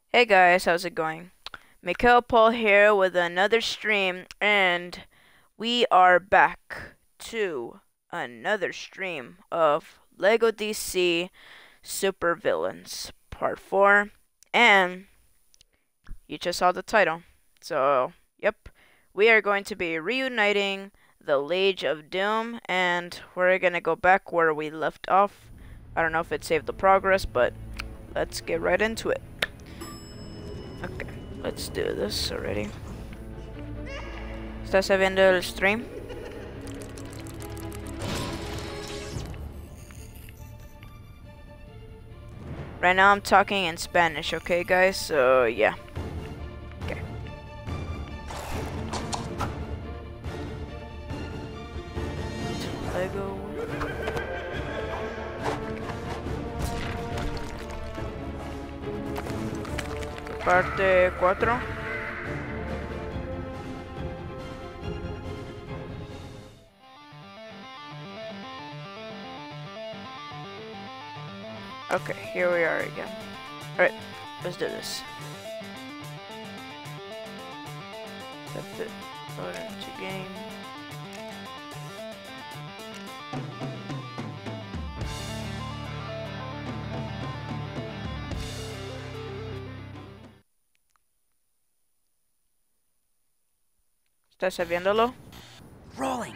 Hey guys, how's it going? Mikhail Paul here with another stream, and we are back to another stream of LEGO DC Supervillains Part 4, and you just saw the title. So, yep, we are going to be reuniting the Lage of Doom, and we're gonna go back where we left off. I don't know if it saved the progress, but let's get right into it. Okay, let's do this already. ¿Estás viendo el stream? Right now I'm talking in Spanish, okay guys? So, yeah. Okay. Lego. Parte 4. Okay, here we are again. Alright, let's do this. That's it. Load into game. ¿Estás viéndolo? Rolling.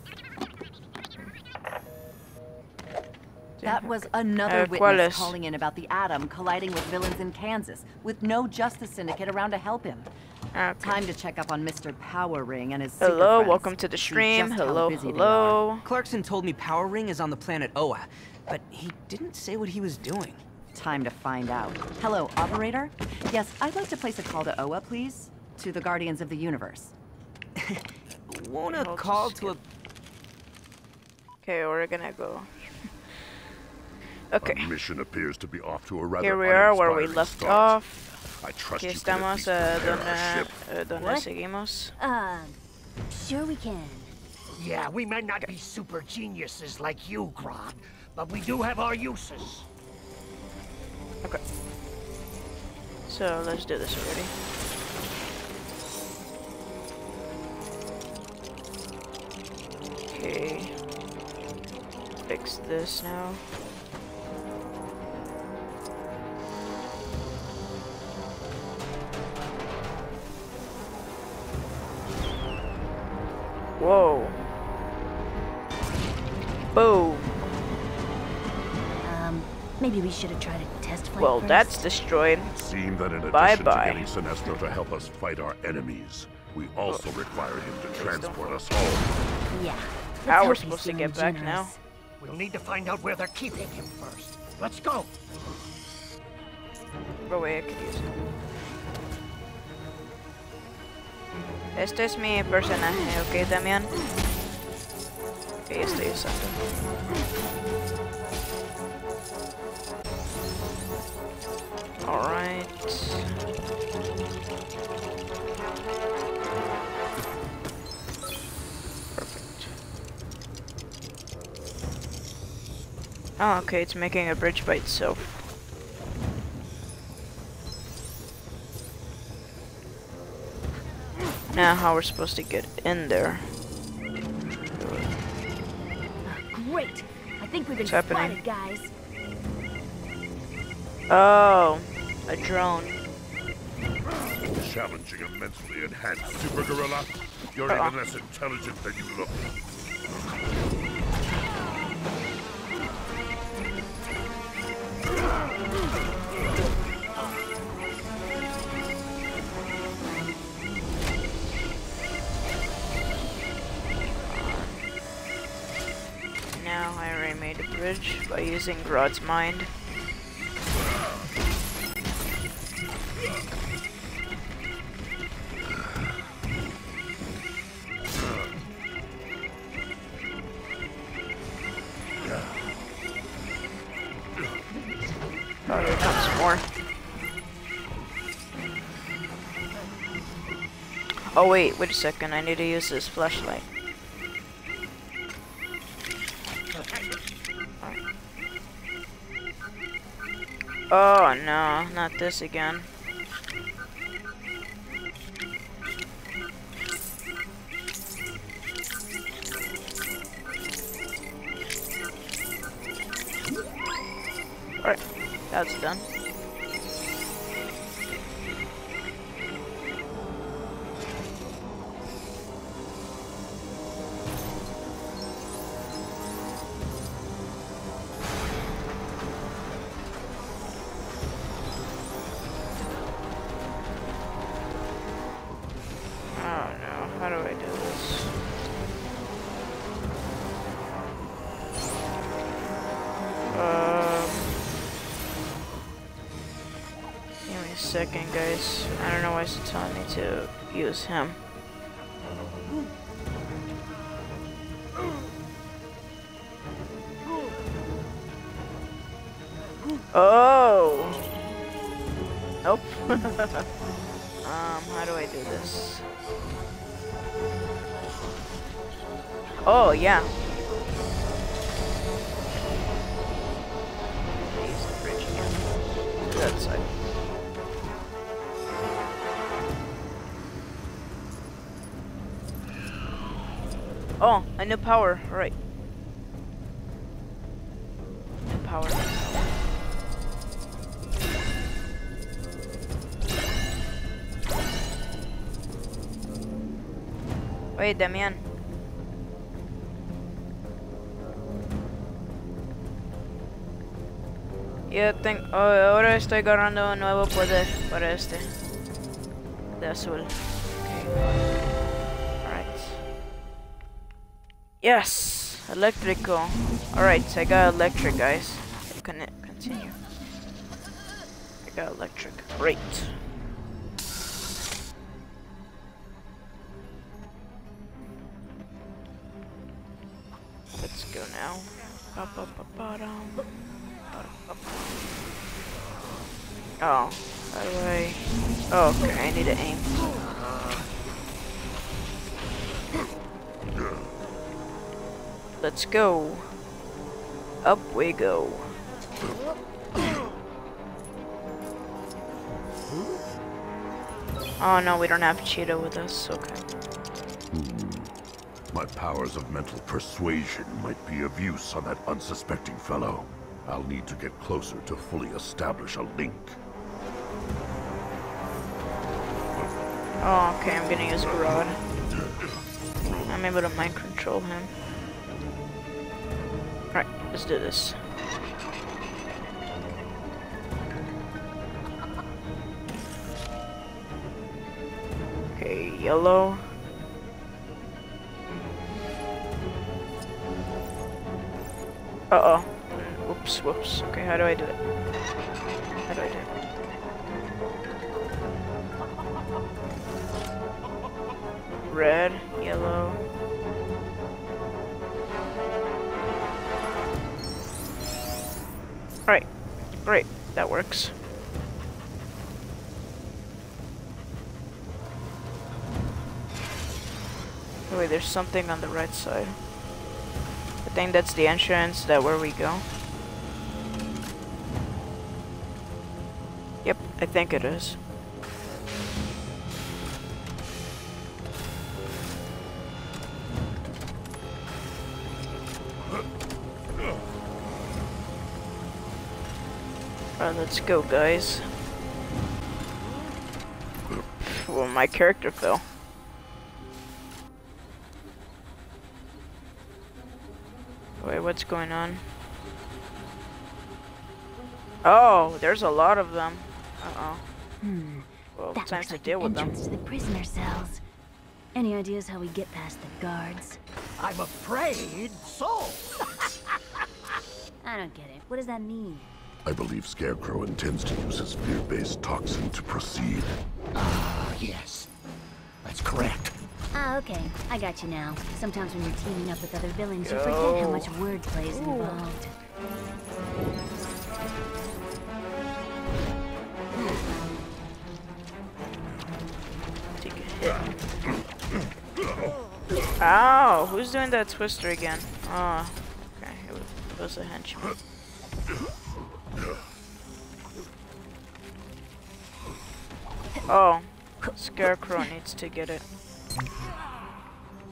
That was another ¿Cuál witness es? calling in about the Atom colliding with villains in Kansas, with no Justice Syndicate around to help him. Okay. Time to check up on Mr. Power Ring and his Hello, super friends. welcome to the See stream. just how Hello, busy they hello. Clarkson told me Power Ring is on the planet Oa, but he didn't say what he was doing. are. Time to find out. Hello, operator? Yes, I'd like to place a call to Oa, please. To the Guardians of the Universe. Won't a I'll call just to a... Okay, we're gonna go. Okay. Our mission appears to be off to a rather Here we are where we uninspiring left start. off. I trust Aquí you can at estamos, least prepare our donde, ship. donde What? seguimos. Sure we can. Yeah, we may not be super geniuses like you, Grodd, but we do have our uses. Okay. So let's do this already. Okay. Fix this now. Whoa. Boom. Maybe we should have tried a test flight Well, first. that's destroyed. It seemed that in addition Bye-bye. to getting Sinestro to help us fight our enemies, we also require him to transport us home. Yeah. Let's How we're hope he's supposed to feeling get back generous. We'll need to find out where they're keeping him first. Let's go. But wait, I could use it. Este es mi personaje, ¿ok, Damián? Ok, estoy usando. Alright. Perfect. Oh, okay, it's making a bridge by itself. Now how we're supposed to get in there. Great. I think we've been What's happening? spotted, guys. Oh, a drone. Challenging immensely enhanced Super Gorilla. You're Uh-oh. even less intelligent than you look. Now I already made a bridge by using Grodd's mind. Oh, here comes more. Oh wait a second, I need to use this flashlight. Oh no, not this again. That's done. How do I do this? Give me a second, guys. I don't know why it's telling me to use him. Oh! Nope. How do I do this? Oh, yeah. Use the bridge again. To that side. Oh, a new power. Right. New power. Wait, Damian. Yo tengo, ahora estoy agarrando un nuevo poder para este de azul. Okay. Alright. Yes, electrical. Alright, I got electric, guys. Continue. I got electric. Great. Let's go now. Oh, how do I? Oh, okay, I need to aim. Let's go. Up we go. Oh no, we don't have Cheetah with us. Okay. My powers of mental persuasion might be of use on that unsuspecting fellow. I'll need to get closer to fully establish a link. Oh, okay, I'm gonna use Grodd. I'm able to mind control him. Alright, let's do this. Okay, yellow. Uh-oh. Whoops, whoops. Okay, how do I do it? How do I do it? Red, yellow. Alright, great. That works. Oh, wait, there's something on the right side. I think that's the entrance, that where we go. Yep, I think it is. Alright, let's go, guys. Well, my character fell. Wait, what's going on? Oh, there's a lot of them. Uh-oh. Well, That time looks to like deal the with them. entrance to the prisoner cells. Any ideas how we get past the guards? I'm afraid so. I don't get it. What does that mean? I believe Scarecrow intends to use his fear-based toxin to proceed. Ah, yes. That's correct. Ah, okay. I got you now. Sometimes when you're teaming up with other villains, you forget how much wordplay is involved. Take a hit. Ow! Who's doing that twister again? Oh, okay. It was a henchman. Oh, Scarecrow needs to get it.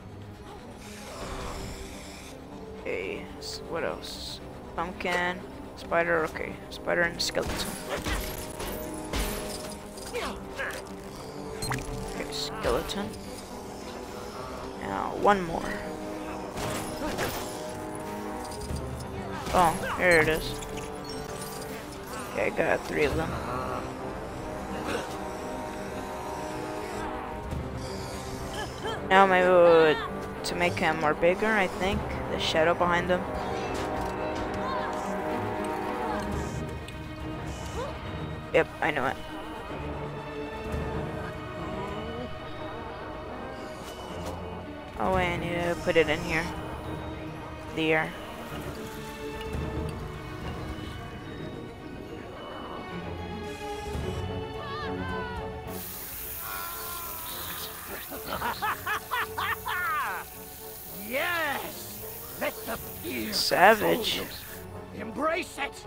Okay, so what else? Pumpkin. Spider, okay. Spider and skeleton. Okay, skeleton. Now, one more. Oh, here it is. Okay, I got 3 of them. Now maybe to make him more bigger, I think. The shadow behind him. Yep, I know it. Oh wait, I need to put it in here. The ear. Yes! Let the fear Savage. control you. Embrace it!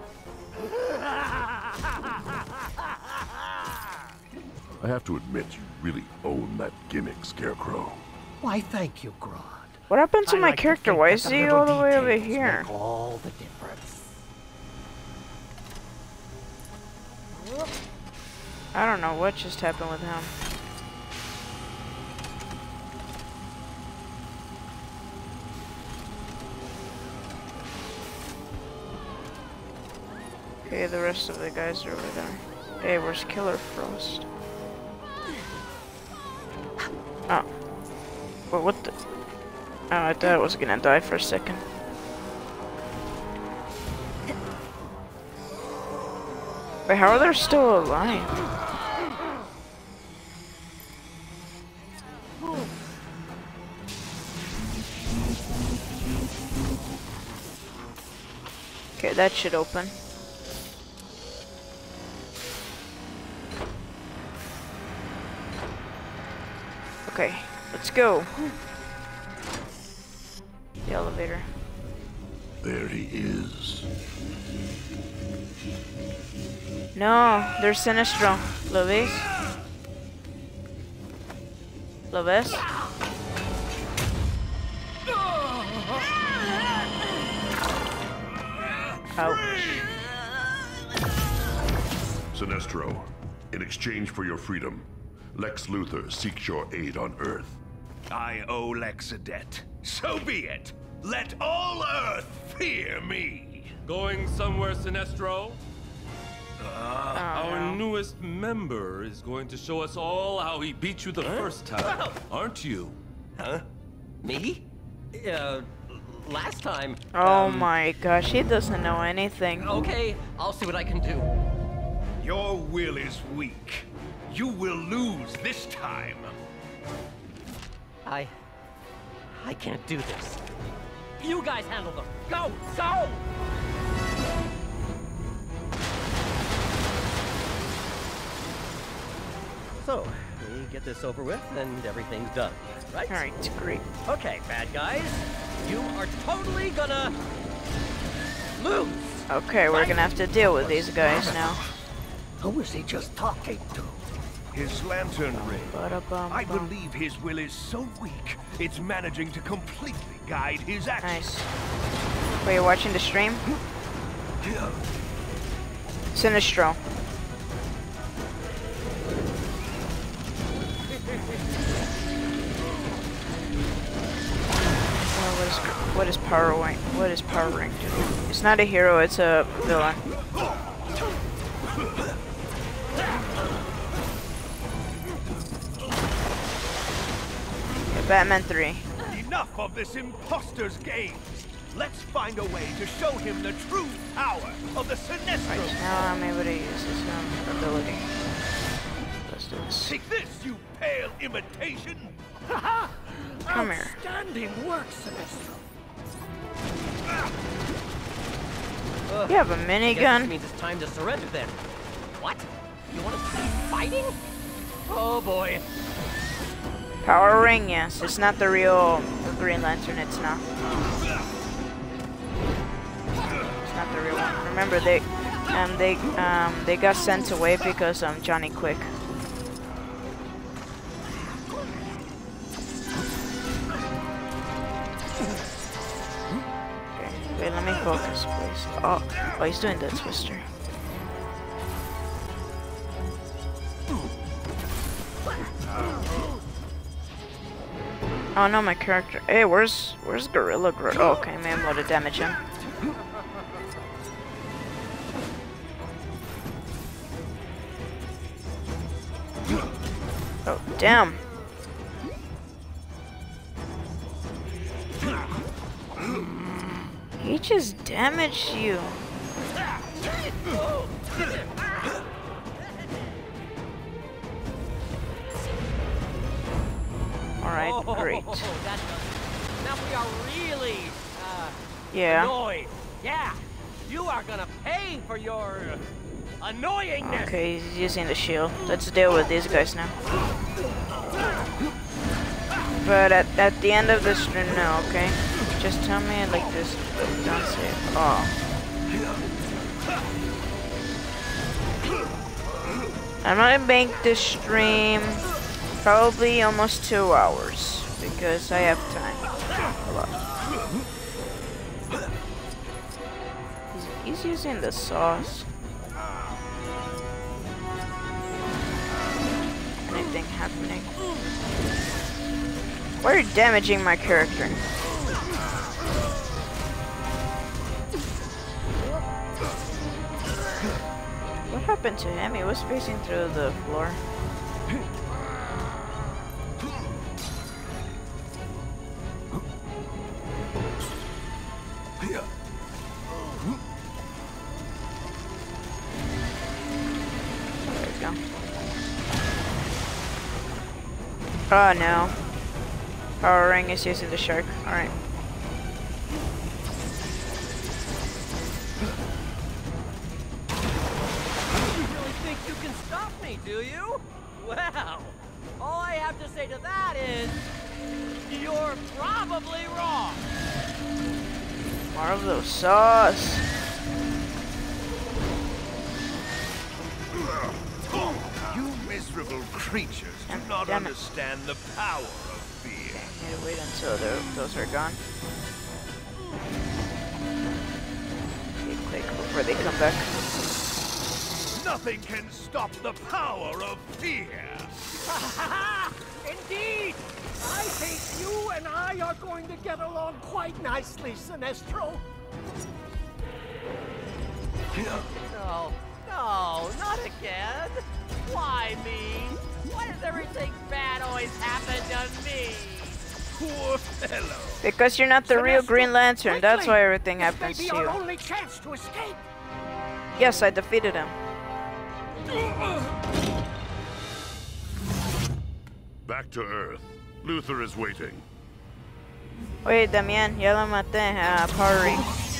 I have to admit, you really own that gimmick, Scarecrow. Why, thank you, Grodd. What happened to I my like to character? think Why that is the he little all the way over details here? make all the difference. I don't know what just happened with him. Okay, the rest of the guys are over there. Hey, where's Killer Frost? Oh. Well, what the? Oh, I thought I was gonna die for a second. Wait, how are they still alive? Okay, that should open. Okay, let's go. The elevator. There he is. No, there's Sinestro. ¿Lo ves? ¿Lo ves? Ouch. Sinestro, in exchange for your freedom, Lex Luthor seeks your aid on Earth. I owe Lex a debt. So be it. Let all Earth fear me. Going somewhere, Sinestro? Our no. newest member is going to show us all how he beat you the first time, aren't you? Huh? Me? Last time. Oh my gosh, he doesn't know anything. Okay, I'll see what I can do. Your will is weak. You will lose this time. I can't do this. You guys handle them. Go! Go! So, we get this over with and everything's done, right? Alright, great. Okay, bad guys. You are totally gonna lose. Okay, we're gonna have to deal with these guys now. Who is he just talking to? His lantern ring. Ba-da-bum-bum. I believe his will is so weak, it's managing to completely guide his actions. Nice. Wait, you're watching the stream? Sinestro. What is Power Ring? What is Power Ring do? It's not a hero, it's a villain. Okay, Batman 3. Enough of this imposter's games. Let's find a way to show him the true power of the Sinestro. Right, now I'm able to use his ability. Let's do this. Take this, you pale imitation. Come here. Outstanding work, Sinestro. You have a Guess this minigun? means it's time to surrender then. What? You want to keep fighting? Oh boy. Power Ring, yes. It's not the real Green Lantern, it's not. It's not the real one. Remember, they got sent away because Johnny Quick. Okay, wait, let me Focus, please. Oh, he's doing that twister. Oh no, my character. Hey, where's Gorilla Grodd? Oh, okay, maybe I'm able to damage him. Oh, damn. He just damaged you. Alright, great. Now we are really, Yeah. annoyed. Yeah, you are gonna pay for your annoyingness. Okay, he's using the shield. Let's deal with these guys now. But at the end of the stream, no, okay? Just tell me like this. Don't say it. Oh. I'm gonna make this stream probably almost 2 hours because I have time. A lot. He's using the sauce. Anything happening? Why are you damaging my character? What happened to him? He was facing through the floor. There we go. Oh no. Power Ring is using the shark. Alright. You can stop me, do you? Well, all I have to say to that is, you're probably wrong. More of those sauce. You miserable creatures do not Damn it. understand the power of fear. Need to wait until those are gone. Be quick before they come back. Nothing can stop the power of fear. Indeed! I think you and I are going to get along quite nicely, Sinestro. No, no, not again. Why me? Why does everything bad always happen to me? Poor fellow. Because you're not the real Green Lantern, that's why everything This happens may to be our you. only chance to escape. Yes, I defeated him. Back to Earth. Luther is waiting. Oye, Damián, ya lo maté a Power Ring.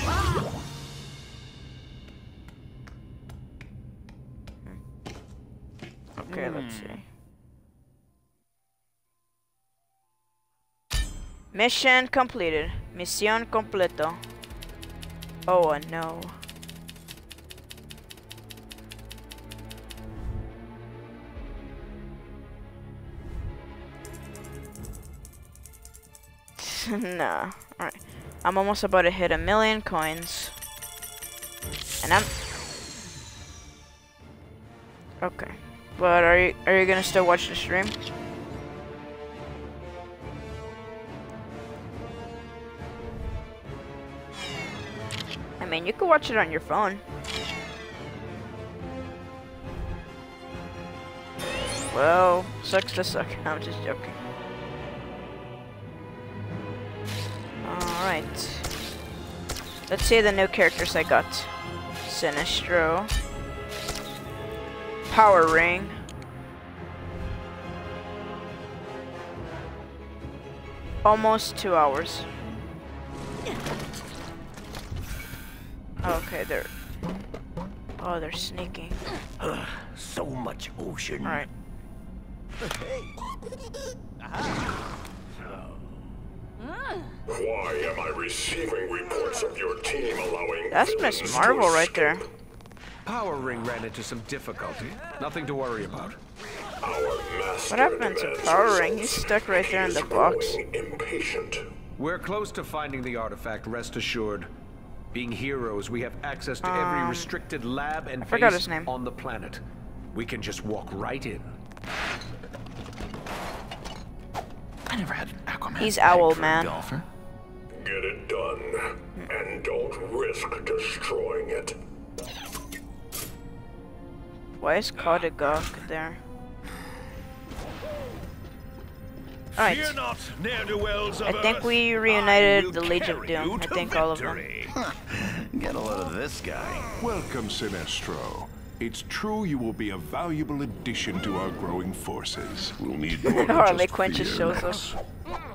Okay, let's see. Mission completed. Misión completo. Oh no. Nah. Alright. I'm almost about to hit 1,000,000 coins. And I'm... Okay. But are you gonna still watch the stream? I mean, you can watch it on your phone. Well, sucks to suck. I'm just joking. Alright. Let's see the new characters I got. Sinestro. Power Ring. Almost 2 hours. Okay, they're... Oh, they're sneaking. So much ocean. Alright. Why am I receiving reports of your team allowing... That's Miss Marvel right there. Power Ring ran into some difficulty. Nothing to worry about. What happened to Power Ring? He's stuck right there in the box. Impatient. We're close to finding the artifact, rest assured. Being heroes, we have access to every restricted lab and forgot base his name. on the planet. We can just walk right in. I never had an Aquaman. He's tag Owl for a Man. golfer. Get it done, and don't risk destroying it. Why is Kodagok there? Alright. Fear not, ne'er-do-wells of I think Earth. we I reunited will the Legion of carry you Doom. I to think all of them. victory. Get a load of this guy. Welcome, Sinestro. It's true you will be a valuable addition to our growing forces. We'll need more than Harley just Quinn just fear, shows Max. up.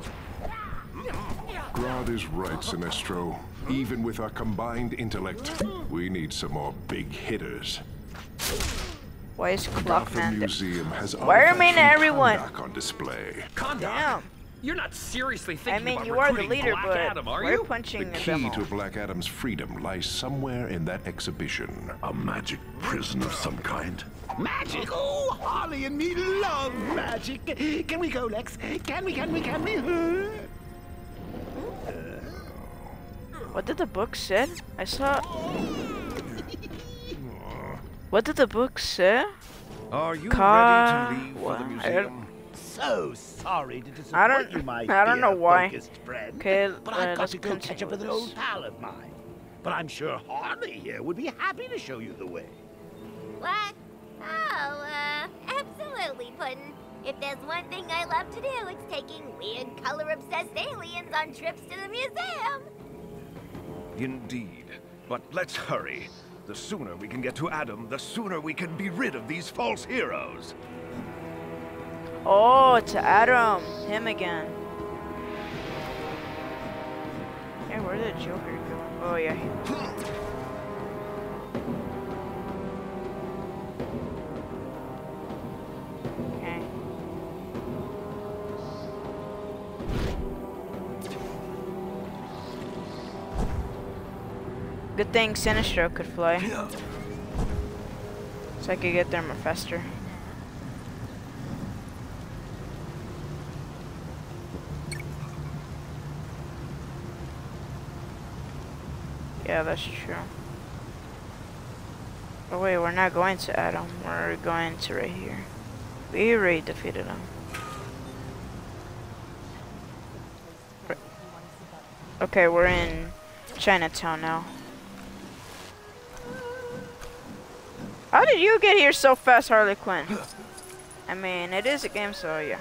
Grodd is right, Sinestro. Even with our combined intellect, we need some more big hitters. Why is Gotham Clockman there? Museum has Why are artifacts everyone? from Kondak on display. Damn. You're not seriously I thinking mean, about you are the recruiting leader, Black but Adam, are why are you you? punching The them key all? to Black Adam's freedom lies somewhere in that exhibition. A magic prison of some kind. Magic? Oh, Harley and me love magic. Can we go, Lex? Can we? What did the book say? I saw. What did the book say? Are you Ka- ready to leave for the What? museum? So sorry to I disappoint you, my don't know why. fear-focused friend. Okay, But I've got let's to go catch continue up with an with old pal of mine. But I'm sure Harley here would be happy to show you the way. What? Oh, absolutely, Puddin'. If there's one thing I love to do, it's taking weird, color-obsessed aliens on trips to the museum. Indeed. But let's hurry. The sooner we can get to Adam, the sooner we can be rid of these false heroes. Oh, to Adam. Him again. Hey, where did Joker go? Oh, yeah. Okay. Good thing Sinestro could fly. So I could get there more faster. Yeah, that's true. Oh wait, we're not going to Adam. We're going to right here. We already defeated him. Okay, we're in Chinatown now. How did you get here so fast, Harley Quinn? I mean, it is a game, so yeah.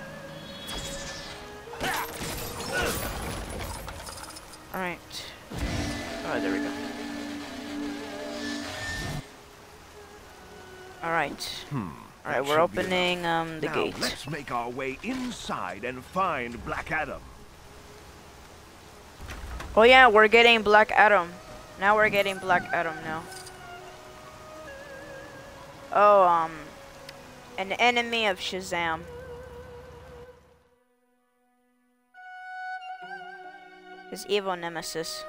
Alright. Oh, there we go. Alright. Alright, we're opening the Now, gate. let's make our way inside and find Black Adam. Oh yeah, we're getting Black Adam. Now we're getting Black Adam now. Oh, an enemy of Shazam. His evil nemesis.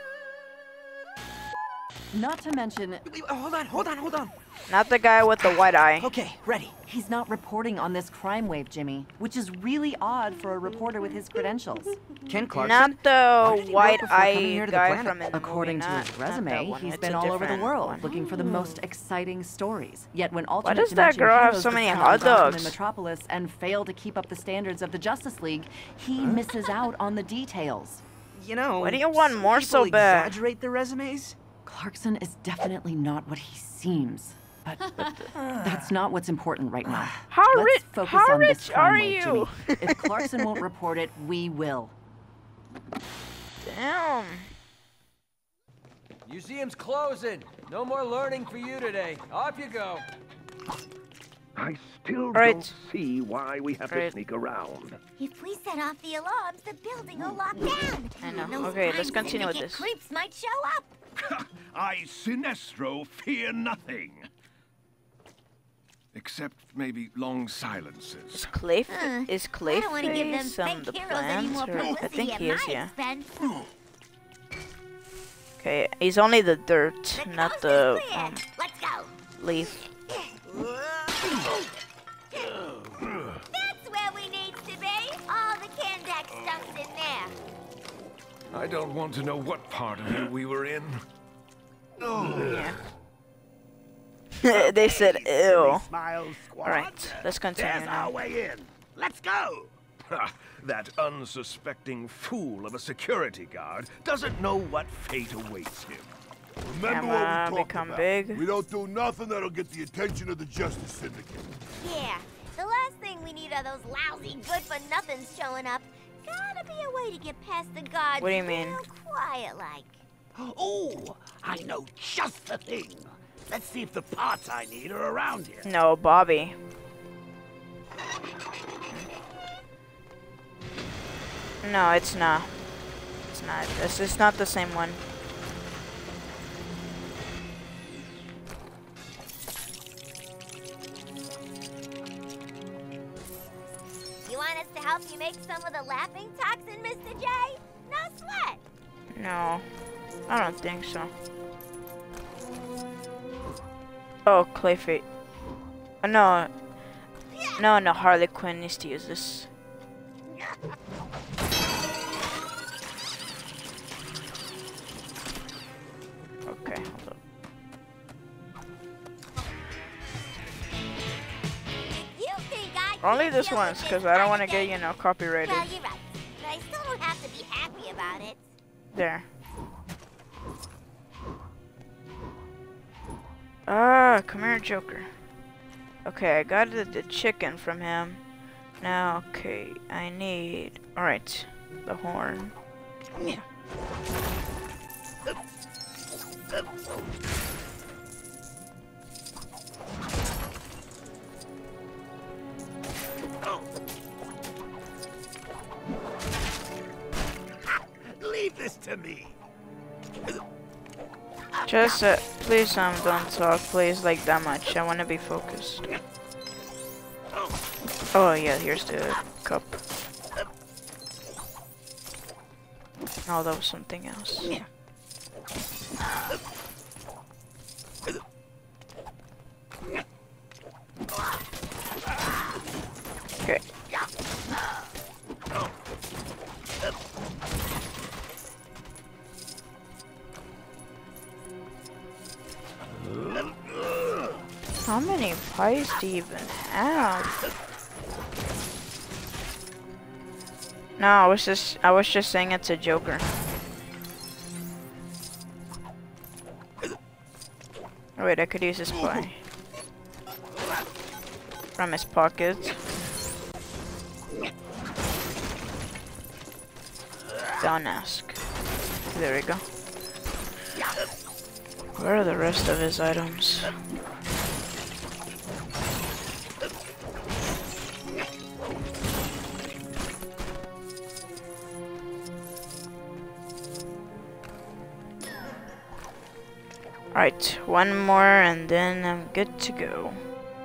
Not to mention, Hold on. Not the guy with the white eye. Okay, ready. he's not reporting on this crime wave, Jimmy, which is really odd for a reporter with his credentials. Ken Clarkson? Not Why the did he white work before coming eye here to the guy planet? from in the According movie. to Not his that resume, one. he's It's been a all over the different world one. looking for the most exciting stories. Yet when alternate does that dimension girl have heroes so many discover hot Gotham and dogs? Metropolis and fail to keep up the standards of the Justice League, he misses out on the details. You know, Why do you want some more so people bad? exaggerate their resumes. Clarkson is definitely not what he seems. But that's not what's important right now. How Let's rich? focus How on this rich crime are wave, you? Jimmy. If Clarkson won't report it, we will. Damn. Museum's closing. No more learning for you today. Off you go. I still Right. don't see why we have Right. to sneak around. If we set off the alarms, the building will lock down. I know. Those Okay, let's crime continue with syndicate this. Creeps might show up. I, Sinestro, fear nothing. Except maybe long silences. Is I don't want to give them Clayface fake the heroes any plans? more Or I publicity think at he is, my yeah. expense. Okay, he's only the dirt, The not coast the is clear. Let's go. leaf. That's where we need to be. All the Kandak stuff's in there. I don't want to know what part of you we were in. Yeah. They said ew. Alright, let's continue There's now. our way in. Let's go. Ha! That unsuspecting fool of a security guard doesn't know what fate awaits him. Remember what Camera we talked become about. big. We don't do nothing that'll get the attention of the Justice Syndicate. Yeah, the last thing we need are those lousy good-for-nothings showing up. Gotta be a way to get past the guards What do you mean? real quiet like. Oh, I know just the thing. Let's see if the parts I need are around here. No, Bobby. No, it's not. It's not. This is not the same one. You want us to help you make some of the laughing toxin, Mr. J? No sweat. No, I don't think so. Oh, Clayface. No. No, Harley Quinn needs to use this. Okay, hold up. You think I Only can't this deal once, with because this I don't kind want to of get, thing? you know, copyrighted. Well, you're right. But I still don't have to be happy about it. There. Ah, come here, Joker. Okay, I got the chicken from him. Now, okay, I need... Alright, the horn. Yeah. Leave this to me. Just, please, don't talk, please, like that much. I want to be focused. Oh, yeah, here's the cup. No, that was something else. Okay. How many pies do you even have? No, I was just saying it's a Joker. Oh, wait, I could use this pie from his pocket. Don't ask. There we go. Where are the rest of his items? Alright, one more and then I'm good to go.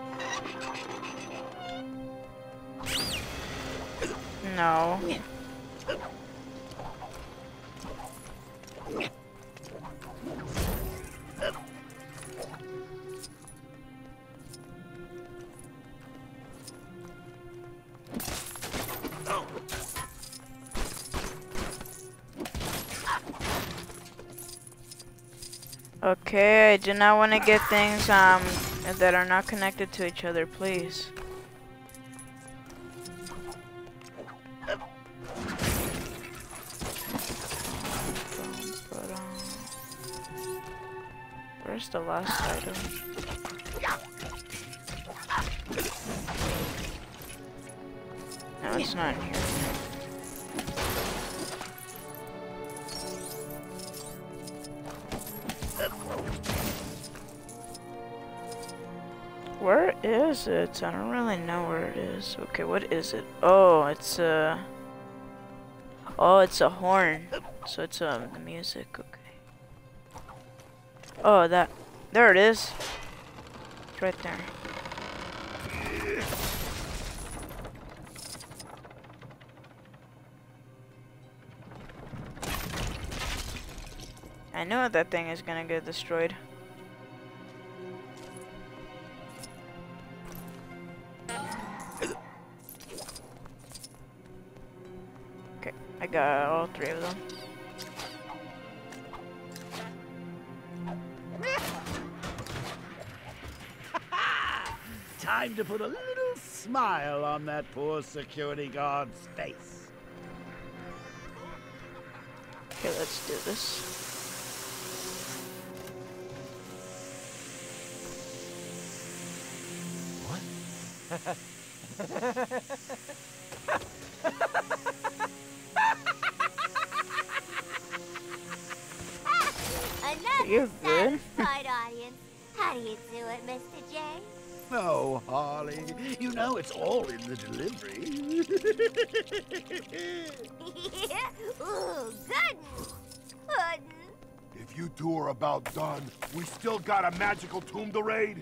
No. Okay, I do not want to get things that are not connected to each other, please. Where's the last item? No, it's not in here. Where is it? I don't really know where it is. Okay, what is it? Oh, it's a... Oh, it's a horn. So it's the music, okay. Oh, that... There it is. It's right there. I know that thing is gonna get destroyed. Okay, I got all three of them. time to put a little smile on that poor security guard's face. Okay, let's do this. Another You're good. satisfied audience. How do you do it, Mr. J? Oh, Harley, you know it's all in the delivery. Ooh, good. Puddin'. If you two are about done, we still got a magical tomb to raid?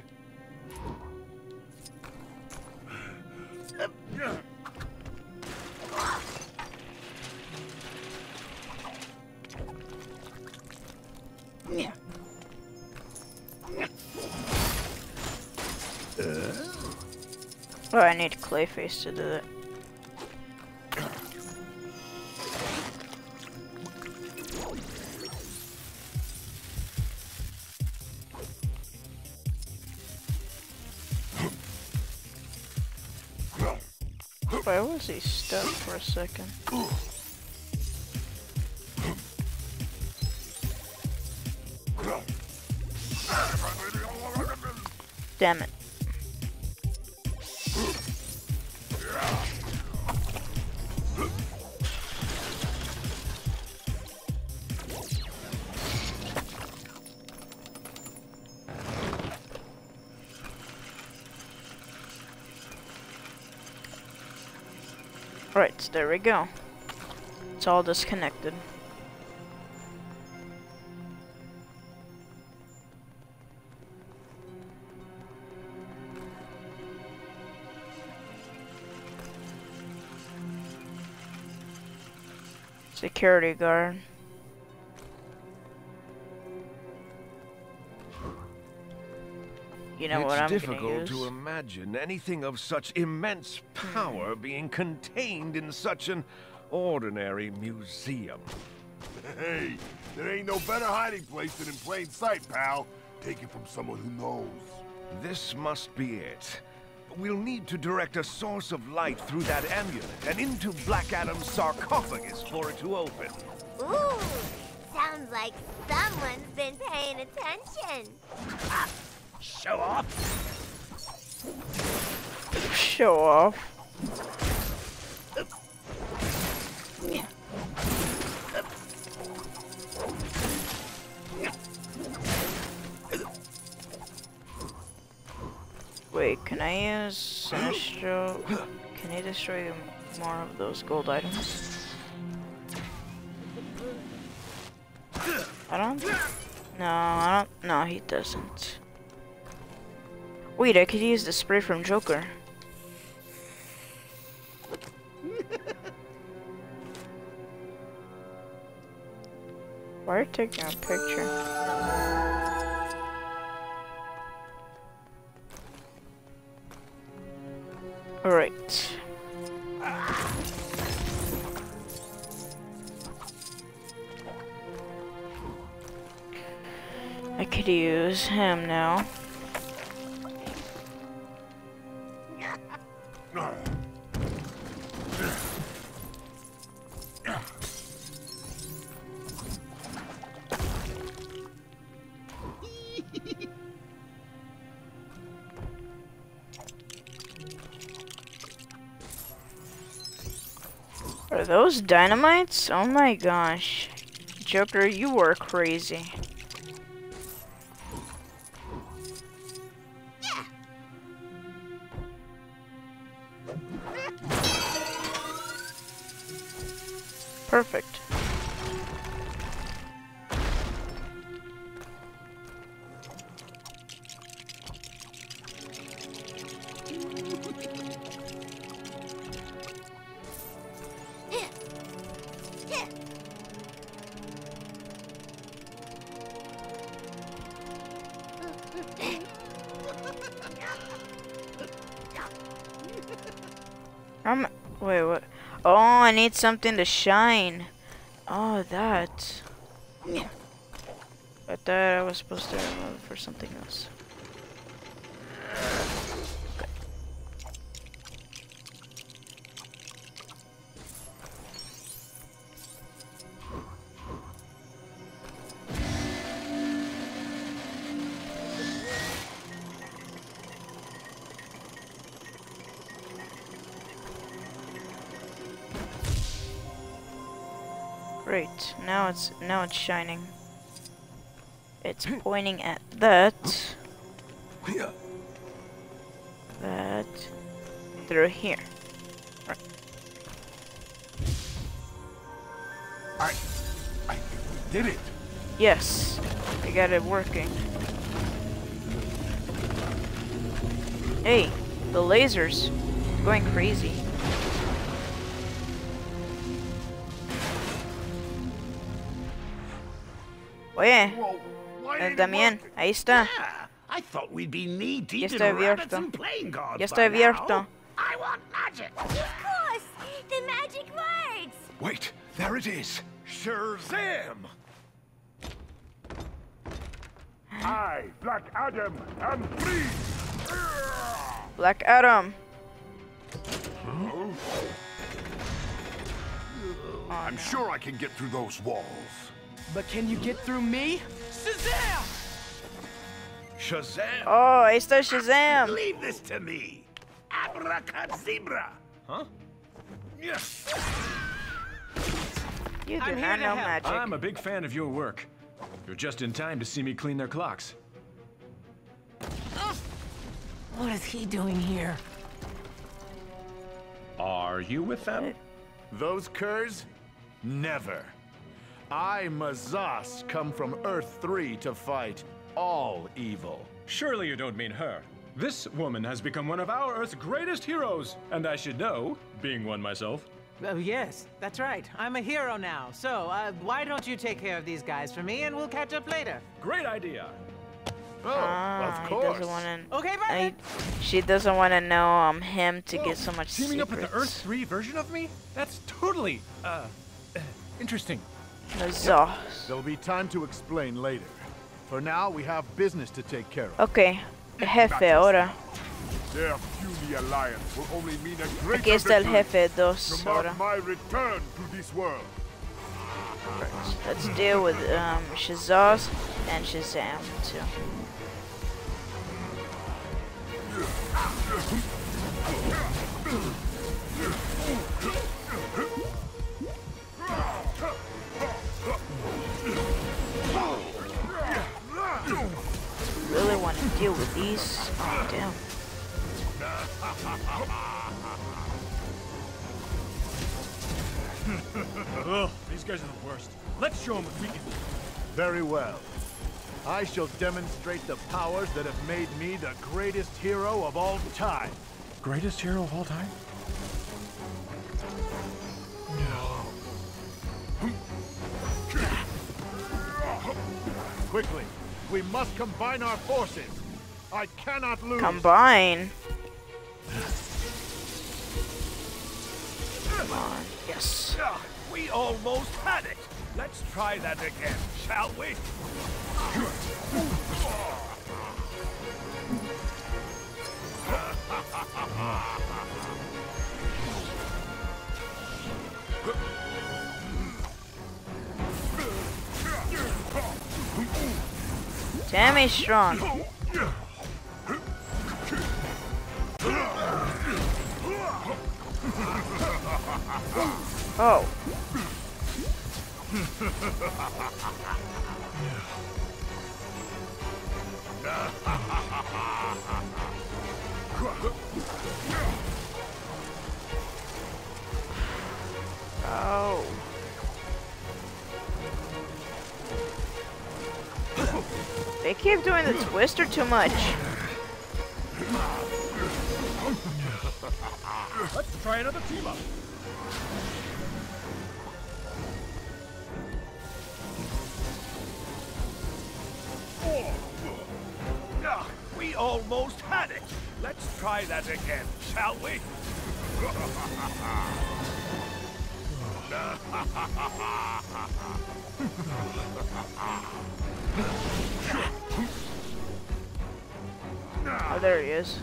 Oh, I need Clayface to do it. Why was he stuck for a second? Damn it. Right, there we go. It's all disconnected. Security guard. You know what I'm gonna use? It's difficult to imagine anything of such immense power being contained in such an ordinary museum. Hey, there ain't no better hiding place than in plain sight, pal. Take it from someone who knows. This must be it. We'll need to direct a source of light through that amulet and into Black Adam's sarcophagus for it to open. Ooh, sounds like someone's been paying attention. Show off. Show off. Wait, can I use Sinestro? Can he destroy more of those gold items? I don't. No, I don't. No, he doesn't. Wait, I could use the spray from Joker. Why are you taking a picture? Alright. I could use him now. Are those dynamites? Oh my gosh. Joker, you are crazy. Perfect. Wait, what? Oh, I need something to shine. Oh, that. I thought I was supposed to remove for something else. Okay. Great. Now it's shining. It's pointing at that. That through here. Right. I did it. Yes, I got it working. Hey, the lasers going crazy. Oye, Damián, ahí está. I thought we'd be knee-deep Ya in está rabbits abierto. and playing cards Ya está by abierto. now. I want magic. Of course! The magic words! Wait, there it is. Shazam! I, Black Adam, am free. Black Adam. I'm sure I can get through those walls. But can you get through me? Shazam! Shazam! Oh, ahí está Shazam. Leave this to me. Abracadabra. Huh? Yes. You do I'm not here know to help. magic. I'm a big fan of your work. You're just in time to see me clean their clocks. What is he doing here? Are you with them? Those curs? Never. I, Mazas, come from Earth 3 to fight all evil. Surely you don't mean her. This woman has become one of our Earth's greatest heroes, and I should know, being one myself. Oh, yes, that's right. I'm a hero now. So, why don't you take care of these guys for me, and we'll catch up later? Great idea. He doesn't want to. Okay, bye. She doesn't want to know him to get so much Teaming up with the Earth secrets. 3 version of me? That's totally, interesting. Mazas. There'll be time to explain later. For now, we have business to take care of. Okay, jefe ahora. Their puny alliance will only mean a greater Aquí está el victory jefe to 2 mark ahora. my return to this world. Let's deal with Shazaz and Shazam too. Really want to deal with these. Oh, damn. Ugh, these guys are the worst. Let's show them what we can do. Very well. I shall demonstrate the powers that have made me the greatest hero of all time. Greatest hero of all time? Quickly, we must combine our forces. I cannot lose. Combine. Come on. Yes. We almost had it. Let's try that again, shall we? Damn, he's strong. Oh. Oh. They keep doing the twister too much. Let's try another team up. We almost had it. Let's try that again, shall we? Oh, there he is.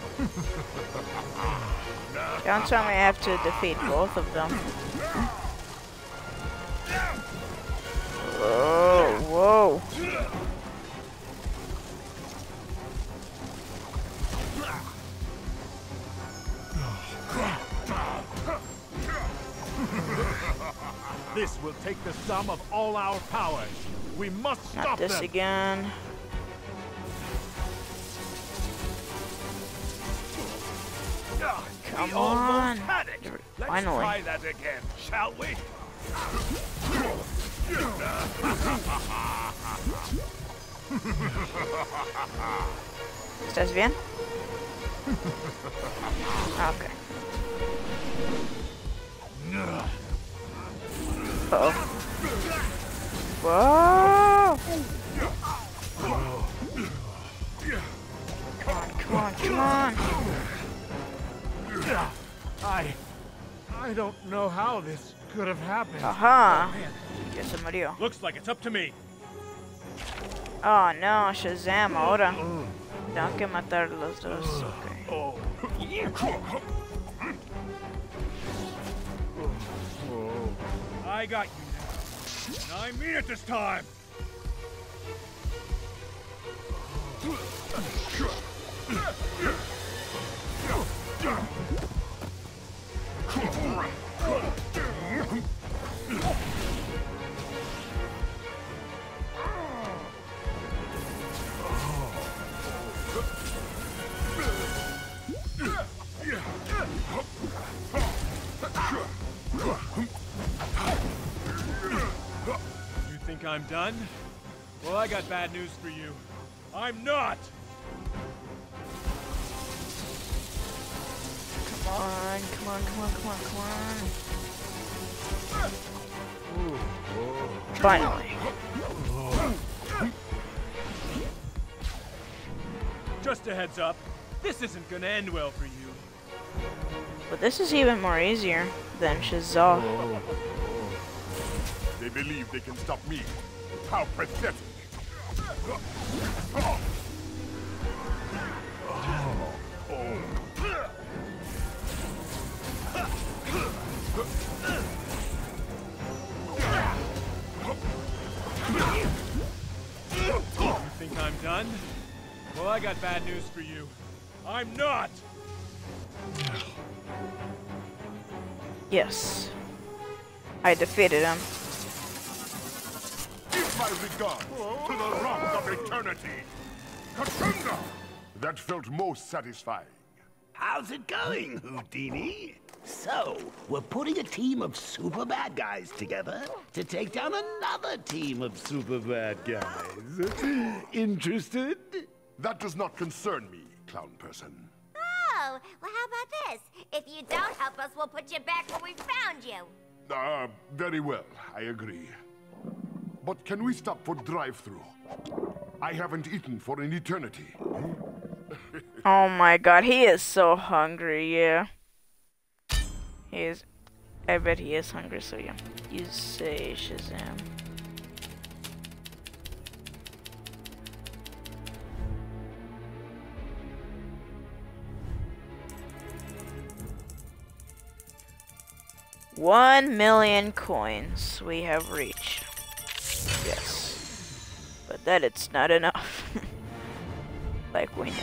Don't tell me I have to defeat both of them. Whoa, whoa. This will take the sum of all our powers. We must stop Not this them. again. Come on. Let's Finally. try that again, shall we? ¿Estás bien? Okay. Uh-oh. Whoa! Come on, come on, come on! I don't know how this could have happened. Aha! Ya se murió. Looks like it's up to me. Oh no, Shazam ahora. Tengo que matar los dos. Okay. I got you now. And I mean it this time. You think I'm done? Well, I got bad news for you. I'm not! Come on, come on, come on, come on, come on. Finally. Just a heads up, this isn't gonna end well for you. But this is even more easier than Shazam. They believe they can stop me. How pathetic. You think I'm done? Well, I got bad news for you. I'm not! Yes. I defeated him. Give my regards to the rock of eternity. Katunda! That felt most satisfying. How's it going, Houdini? So, we're putting a team of super bad guys together to take down another team of super bad guys. Interested? That does not concern me, clown person. Oh, well, how about this? If you don't help us, we'll put you back where we found you. Very well, I agree. But can we stop for drive-thru? I haven't eaten for an eternity. Oh my god, he is so hungry, yeah. He is. I bet he is hungry, so yeah. You say Shazam. $1,000,000 coins we have reached. Yes. But that it's not enough. Like we know.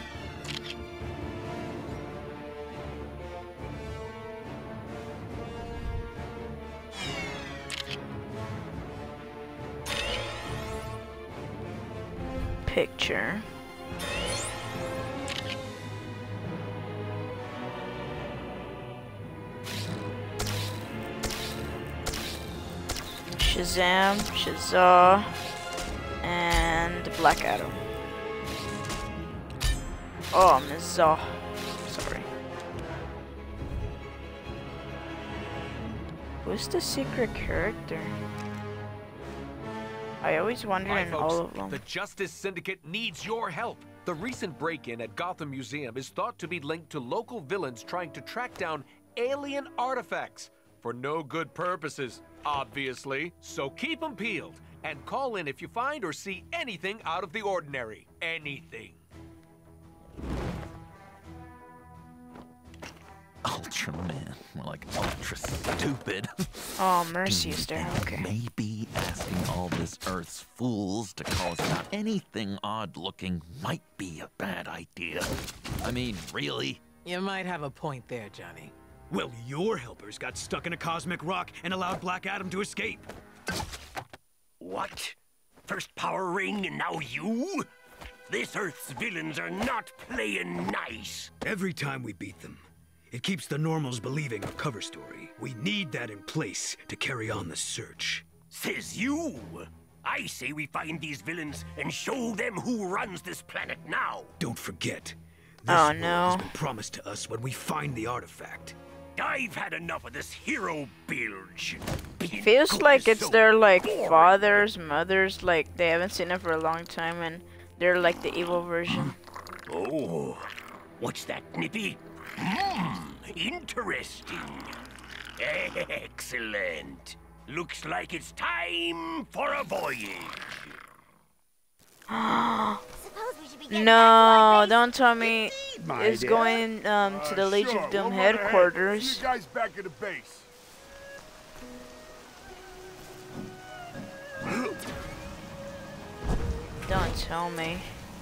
Picture. Shazam, Shazam, and Black Adam. Oh, Mizah. Sorry. Who's the secret character? I always wonder Hi, in folks. all of them. The Justice Syndicate needs your help. The recent break-in at Gotham Museum is thought to be linked to local villains trying to track down alien artifacts. For no good purposes, obviously. So keep them peeled and call in if you find or see anything out of the ordinary. Anything. Ultraman. More like ultra stupid. Oh, Mercy's there. Okay. Maybe asking all this Earth's fools to call us out anything odd-looking might be a bad idea. I mean, really? You might have a point there, Johnny. Well, your helpers got stuck in a cosmic rock and allowed Black Adam to escape. What? First power ring and now you? This Earth's villains are not playing nice. Every time we beat them, it keeps the normals believing our cover story. We need that in place to carry on the search. Says you. I say we find these villains and show them who runs this planet now. Don't forget, Oh this no. world has been promised to us when we find the artifact. I've had enough of this hero bilge. Feels like it's their like fathers, mothers, like they haven't seen it for a long time and they're like the evil version. Oh, what's that, Nippy? Interesting. Excellent. Looks like it's time for a voyage. No, don't tell me My it's dear. going to the Legion Sure, of Doom we'll run ahead. headquarters. See you guys back at the base. Don't tell me.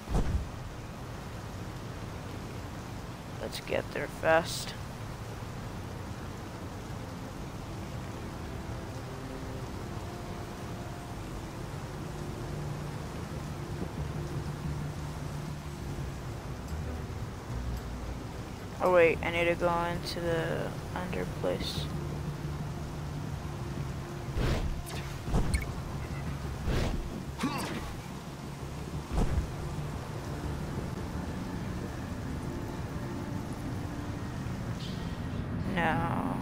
Let's get there fast. Oh wait, I need to go into the under place. No.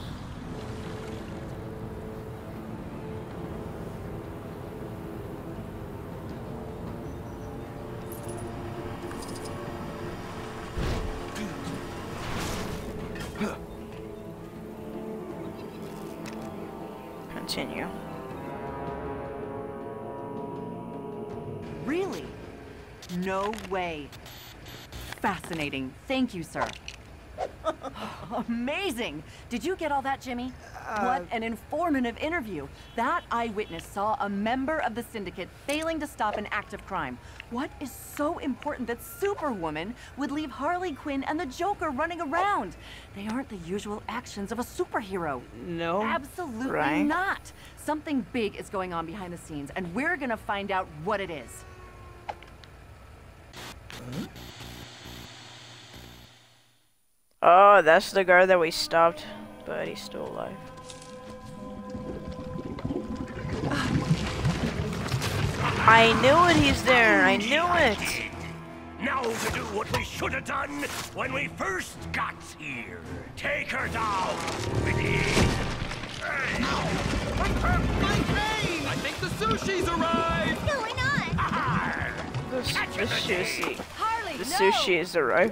Continue. Really? No way. Fascinating. Thank you, sir. Amazing! Did you get all that, Jimmy? What an informative interview. That eyewitness saw a member of the syndicate failing to stop an act of crime. What is so important that Superwoman would leave Harley Quinn and the Joker running around? They aren't the usual actions of a superhero. No. Absolutely Right. not. Something big is going on behind the scenes, and we're gonna find out what it is. Oh, that's the guard that we stopped, but he's still alive. I knew it, he's there. I knew it. Now to do what we should have done when we first got here. Take her down, Winnie. I think the sushi's arrived! What's going on? The sushi. Harley, The no! sushi has arrived.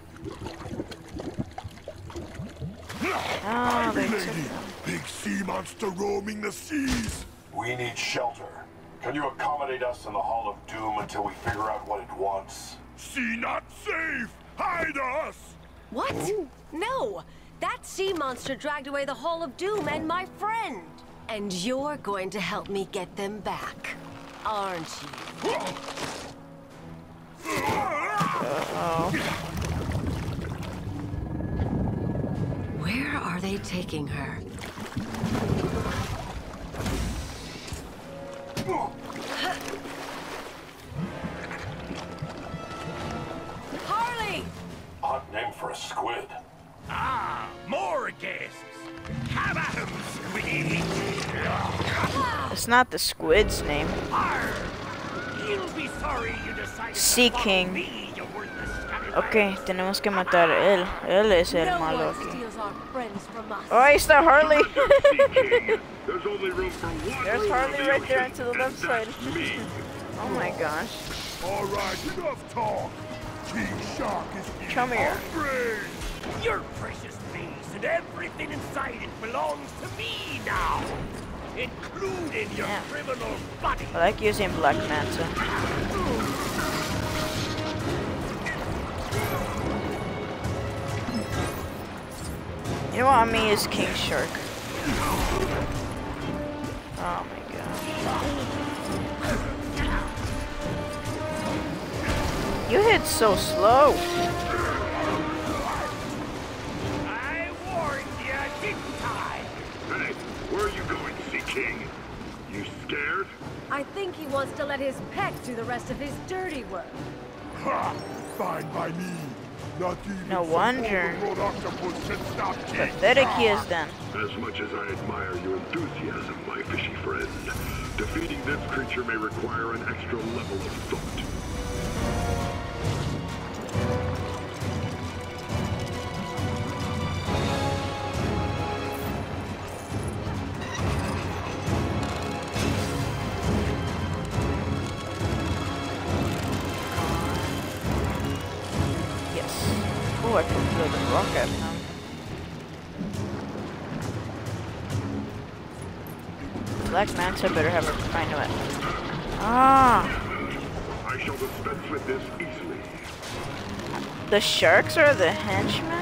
Ah, they took Lady, big sea monster roaming the seas. We need shelter. Can you accommodate us in the Hall of Doom until we figure out what it wants? Sea not safe. Hide us. What? No! That sea monster dragged away the Hall of Doom and my friend! And you're going to help me get them back, aren't you? Where are they taking her? Harley! Hot name for a squid. Ah, more guests. Have at 'em, Squiddy. It's not the squid's name. You'll be sorry you decided Sea to follow King. me, you worthless scallywag. Ok, tenemos que matar a él. Él es el No malo one aquí. steals our friends from us. Oh, ahí está Harley. There's only room for one. There's Harley right there to the left side. Oh my gosh. All right, enough talk. King Shark is eating Come here. our brains. Your precious face and everything inside it belongs to me now. Including your criminal body. I like using Black Manta. You know what? I'm gonna use King Shark. Oh my gosh. You hit so slow. I warned you, didn't I? Hey, where are you going, Sea King? You scared? I think he wants to let his pet do the rest of his dirty work. Ha! Fine by me. Not even No wonder. road octopus can stop King. Pathetic he is then. As much as I admire your enthusiasm, my fishy friend, defeating this creature may require an extra level of thought. Oh, I can throw the rock at him. Black Manta better have a... I know it. Ah! I shall dispense with this easily. The sharks are the henchmen?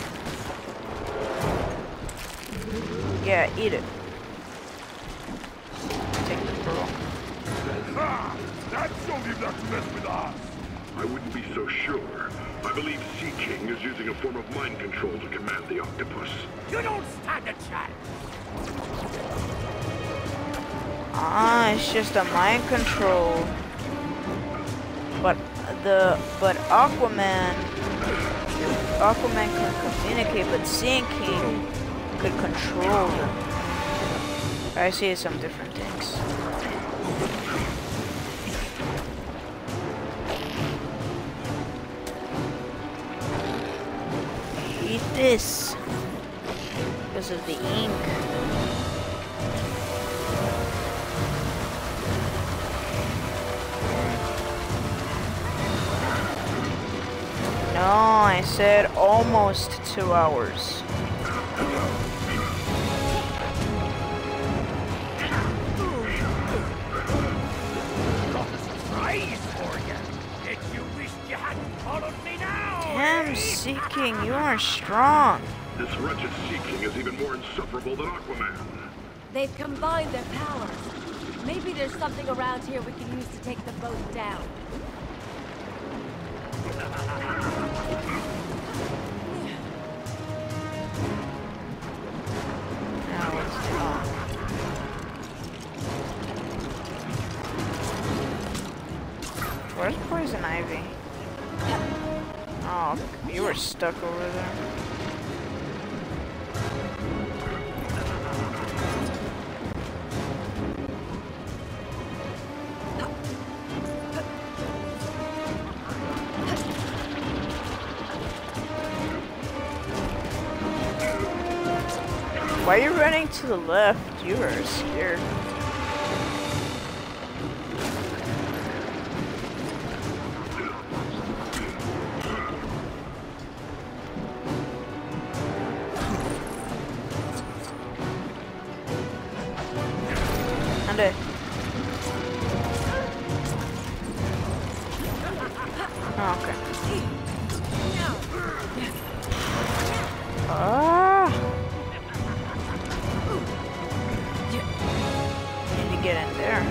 Yeah, eat it. Take the pearl. Ha! That showed him not to mess with us. I wouldn't be so sure. I believe Sea King is using a form of mind control to command the octopus. You don't stand a chance. Ah, it's just a mind control. But Aquaman can communicate, but Sea King could control them. I see some different things. Eat this. This is the ink. No, I said almost 2 hours. Damn, Sea King, you are strong. This wretched Sea King is even more insufferable than Aquaman. They've combined their powers. Maybe there's something around here we can use to take the boat down. Where's Poison Ivy? Oh, you were stuck over there. Why are you running to the left? You are scared. Oh, okay. Ah! Need to get in there.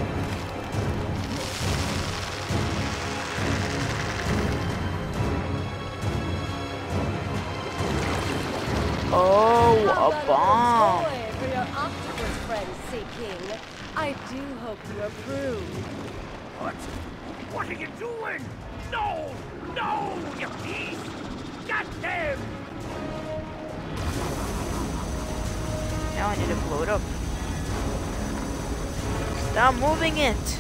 Oh, a bomb. Boy, for your octopus friend, Sea King. I do hope you approve. What? What are you doing? No! No, you beast! Get them! Now I need to blow it up. Stop moving it!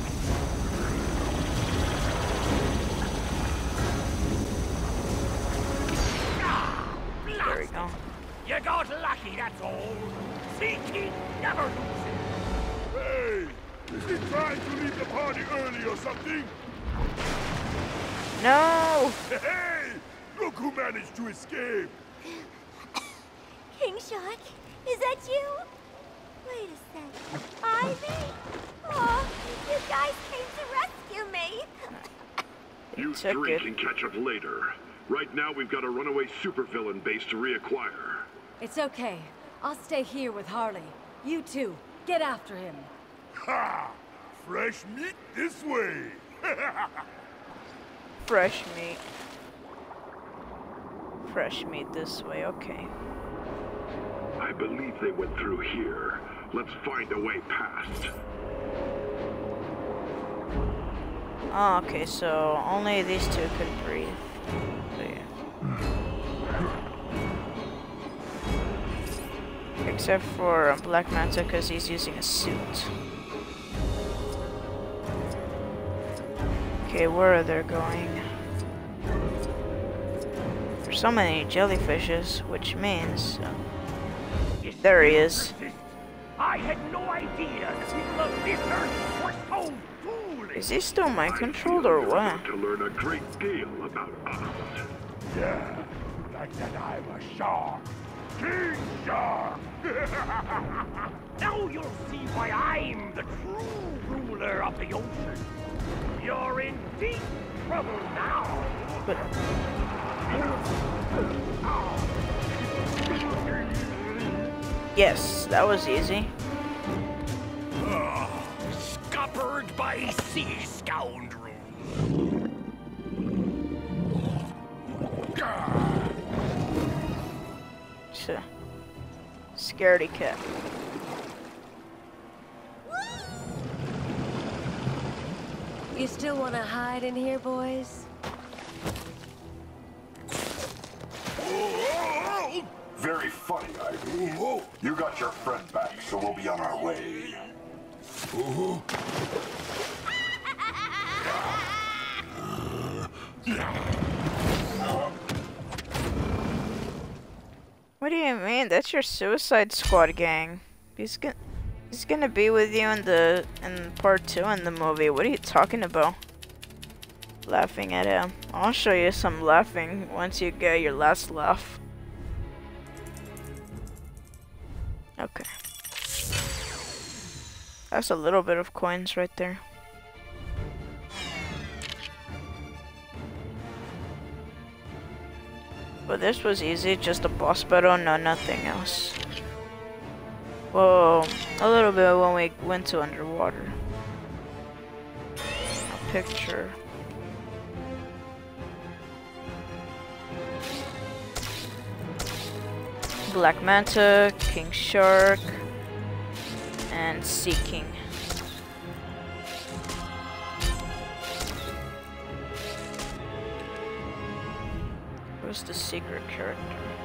There we go. You got lucky, that's all. Sea King never loses. Hey! Is he trying to leave the party early or something? No! Hey! Look who managed to escape! King Shark, is that you? Wait a second. Ivy? Oh, you guys came to rescue me. You three can catch up later. Right now, we've got a runaway supervillain base to reacquire. It's okay. I'll stay here with Harley. You two, get after him. Ha! Fresh meat this way! Fresh meat. Fresh meat this way, okay. I believe they went through here. Let's find a way past. Oh, okay, so only these two could breathe. So, yeah. Except for Black Manta, because he's using a suit. Okay, where are they going? There's so many jellyfishes, which means... there he is. I had no idea the people of this earth were so foolish. Is he still mind controlled or what? To learn a great deal about us. Yeah, like that I'm a shark. King Shark! Now you'll see why I'm the true ruler of the ocean. You're in deep trouble now. But... yes, that was easy. Scuppered by sea scoundrels. Scaredy cat. You still want to hide in here, boys? Very funny, Ivy. You got your friend back, so we'll be on our way. What do you mean? That's your Suicide Squad gang. He's gonna be with you in part 2 in the movie. What are you talking about? Laughing at him. I'll show you some laughing once you get your last laugh. Okay. That's a little bit of coins right there. But this was easy, just a boss battle, no nothing else. Whoa, a little bit when we went to underwater. A picture. Black Manta, King Shark, and Sea King. Who's the secret character?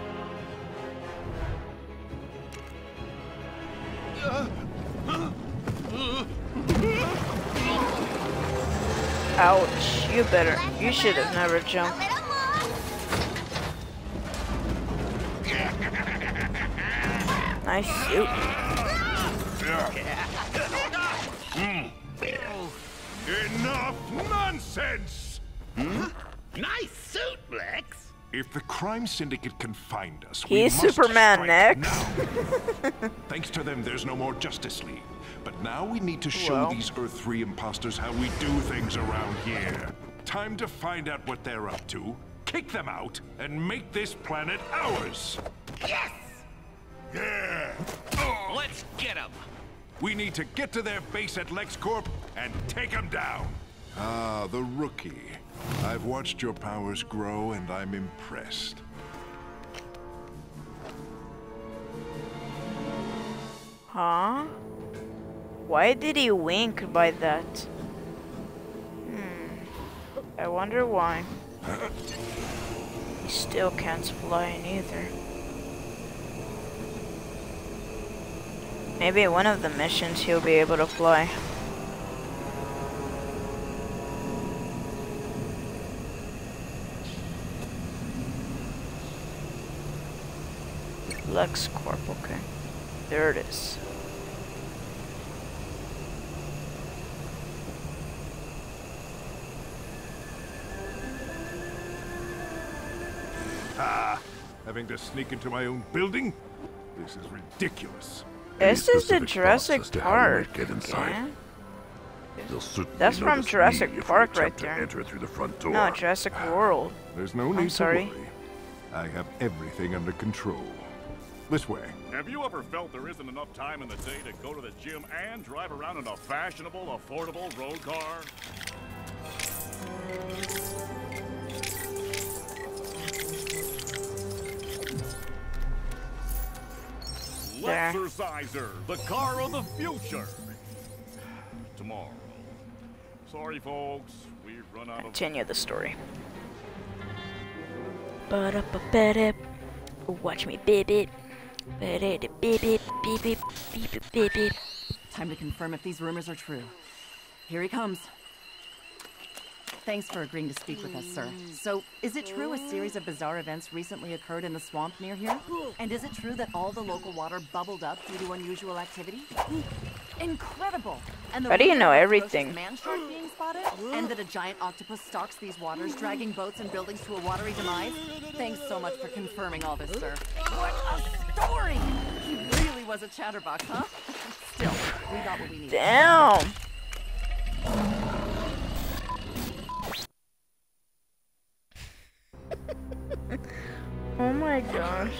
Ouch, you should have never jumped. Nice suit. Enough nonsense! Nice suit, Lex. If the crime syndicate can find us, he's we must Superman next. Thanks to them, there's no more Justice League. But now we need to show these Earth 3 imposters how we do things around here. Time to find out what they're up to, kick them out, and make this planet ours. Yes! Yeah! Let's get them! We need to get to their base at LexCorp and take them down. Ah, the rookie. I've watched your powers grow and I'm impressed. Huh? Why did he wink by that? I wonder why. He still can't fly neither. Maybe one of the missions he'll be able to fly. LexCorp, okay. There it is. Ah, having to sneak into my own building? This is ridiculous. This is the Jurassic Park. Get inside. Okay. That's from Jurassic Park right there. Enter through the front door. No, Jurassic World. There's no need I'm sorry. to worry. I have everything under control. This way. Have you ever felt there isn't enough time in the day to go to the gym and drive around in a fashionable, affordable road car? Lexerciser, the car of the future. Tomorrow. Sorry, folks. We've run out of... Continue the story. Watch me, baby. Time to confirm if these rumors are true. Here he comes. Thanks for agreeing to speak with us, sir. So, is it true a series of bizarre events recently occurred in the swamp near here? And is it true that all the local water bubbled up due to unusual activity? Incredible! And How do you know everything? Man shark being spotted? And that a giant octopus stalks these waters, dragging boats and buildings to a watery demise? Thanks so much for confirming all this, sir. What a story! He really was a chatterbox, huh? Still, we got what we needed. Damn! Oh my gosh.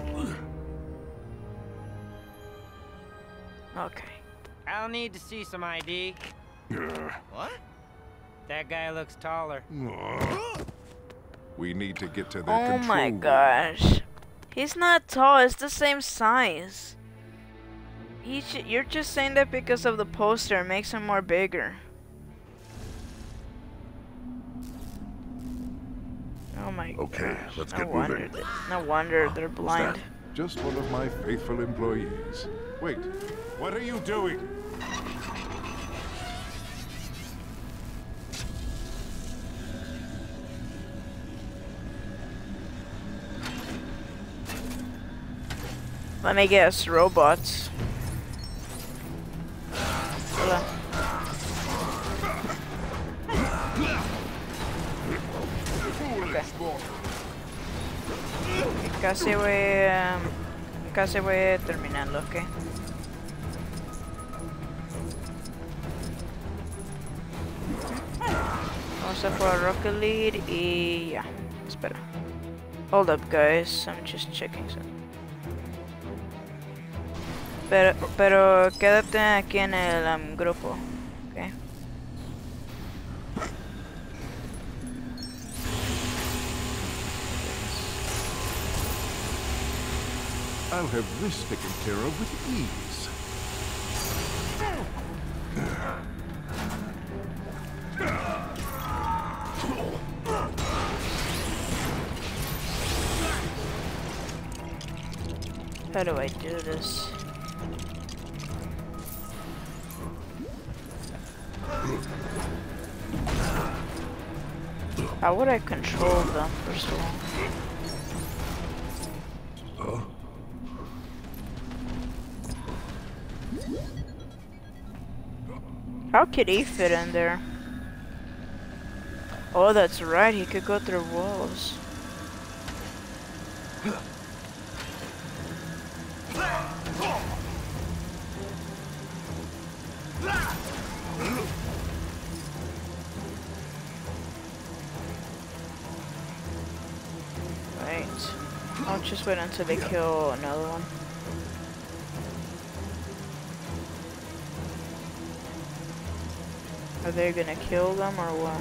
Okay. I'll need to see some ID. What? That guy looks taller. We need to get to the Oh control my room. gosh. He's not tall, it's the same size. You're just saying that because of the poster, it makes him more bigger. Oh my Okay, gosh. let's No get wonder moving. No wonder they're blind. That? Just one of my faithful employees. Wait, what are you doing? Let me guess, robots. Hola. Okay. Casi voy terminando, ok. Vamos a jugar Rocket League y ya. Espera. Hold up, guys. I'm just checking something. Pero quédate aquí en el grupo, ok. I'll have this taken care of with ease. How do I do this? How would I control them, first of all? How could he fit in there? Oh, that's right, he could go through walls. Right. I'll just wait until they kill another one. Are they gonna kill them or what?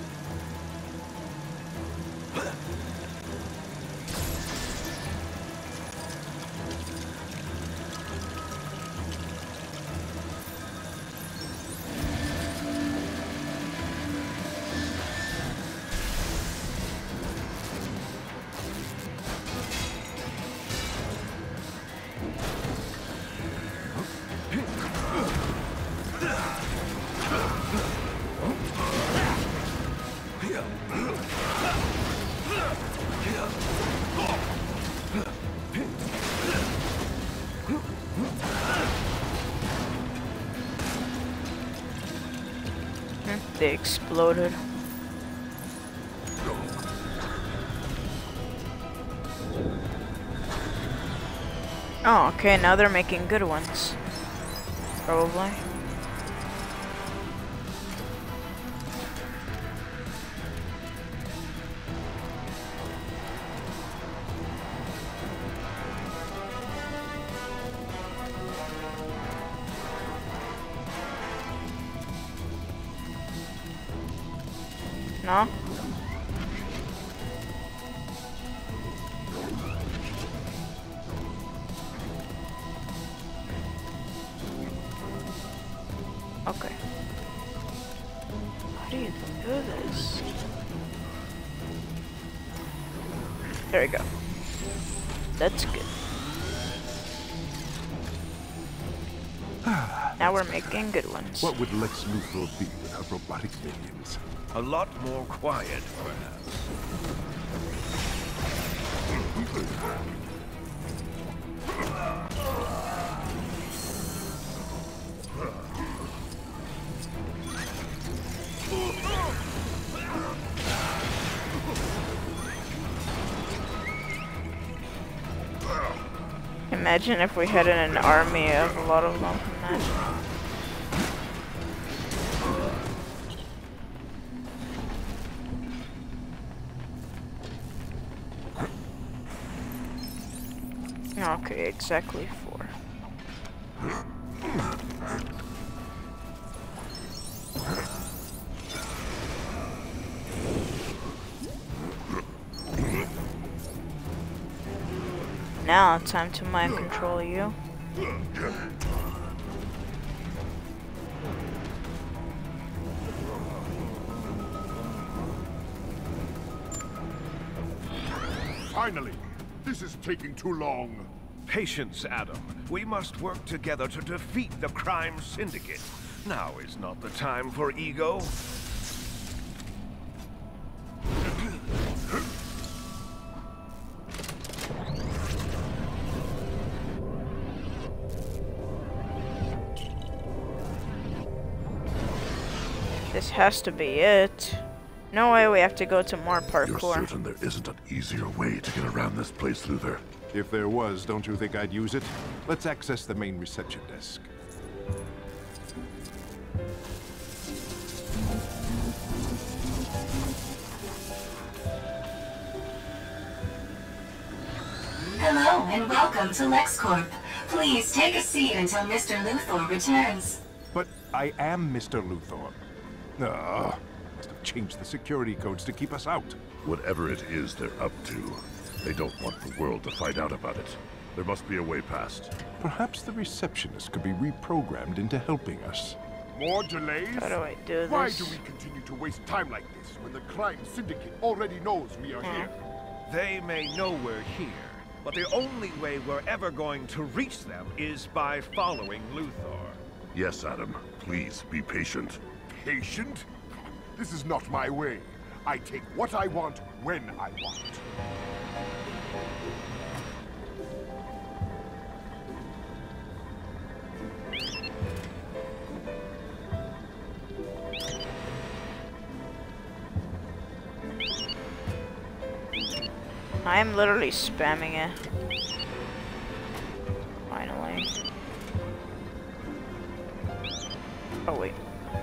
They exploded. Oh, okay, now they're making good ones. Probably. No? Okay. How do you do this? There we go. That's good. Now we're making good ones. What would Lex Luthor be without robotic minions? A lot more quiet, perhaps. Imagine if we had an army of a lot of them. Imagine. Okay, exactly 4. Now, time to mind control you. Finally! This is taking too long. Patience, Adam. We must work together to defeat the crime syndicate. Now is not the time for ego. This has to be it. No way we have to go to more parkour. You're certain there isn't an easier way to get around this place, Luthor? If there was, don't you think I'd use it? Let's access the main reception desk. Hello and welcome to LexCorp. Please take a seat until Mr. Luthor returns. But I am Mr. Luthor. Must have changed the security codes to keep us out. Whatever it is they're up to, they don't want the world to find out about it. There must be a way past. Perhaps the receptionist could be reprogrammed into helping us. More delays? How do I do this? Why do we continue to waste time like this when the crime syndicate already knows we are here? They may know we're here, but the only way we're ever going to reach them is by following Luthor. Yes, Adam. Please be patient. Patient? This is not my way. I take what I want when I want. I am literally spamming it. Finally. Oh wait.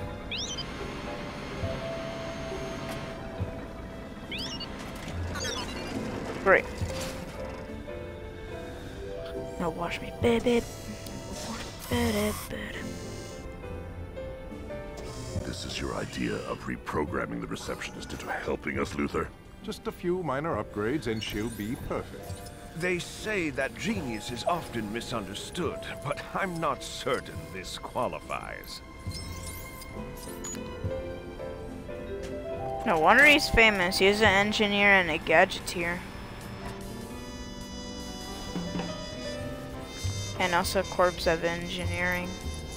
Great. Now watch me, baby. This is your idea of reprogramming the receptionist into helping us, Luthor? Just a few minor upgrades and she'll be perfect. They say that genius is often misunderstood, but I'm not certain this qualifies. No wonder he's famous. He's an engineer and a gadgeteer. And also Corps of Engineering.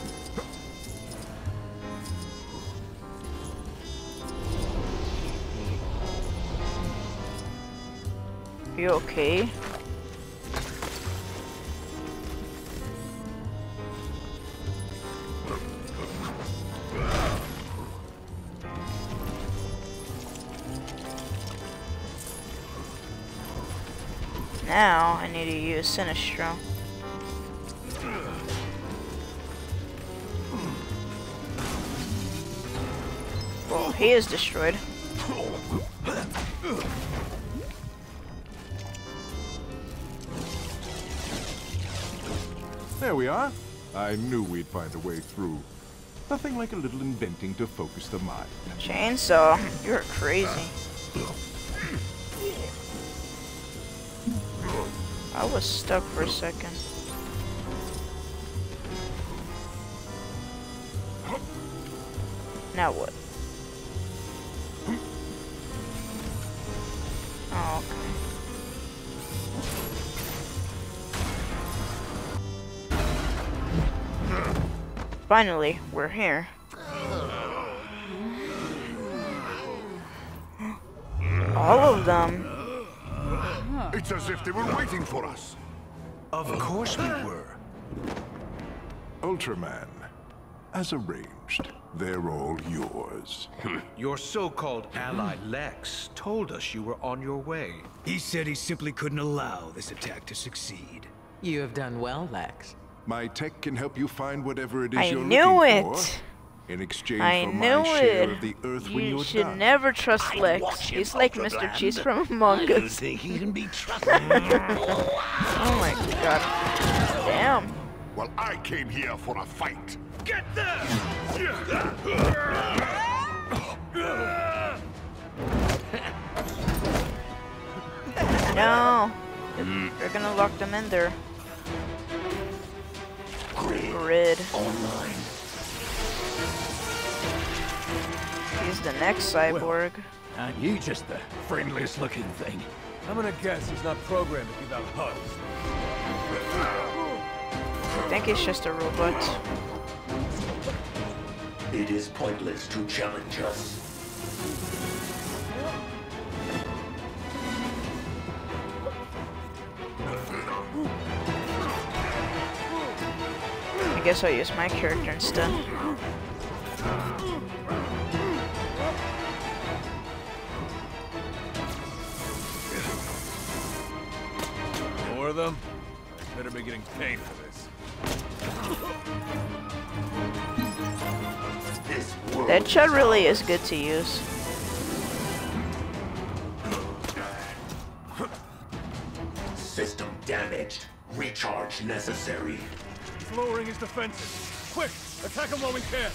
You okay? Now I need to use Sinestro. Well, he is destroyed. There we are. I knew we'd find a way through. Nothing like a little inventing to focus the mind. Chainsaw, you're crazy. I was stuck for a second. Now what? Oh, okay. Finally, we're here. All of them. It's as if they were waiting for us. Of course we were. Ultraman, as arranged, they're all yours. Your so-called ally Lex told us you were on your way. He said he simply couldn't allow this attack to succeed. You have done well, Lex. My tech can help you find whatever it is I you're knew looking it. for. In exchange I for knew my share it. of the Earth when You you're should done. never trust Lex. He's like Mr. Cheese from Among I don't Us. think he can be trusted. Oh my god. Damn. Well, I came here for a fight. Get there! No. They're gonna lock them in there. Grid. Online. He's the next cyborg. And you just the friendliest looking thing. I'm gonna guess he's not programmed to give out hugs. I think he's just a robot. It is pointless to challenge us. I guess I'll use my character instead. More of them? Better be getting paid for this. Deadshot really is good to use. System damaged. Recharge necessary. He's lowering his defenses. Quick! Attack him while we can!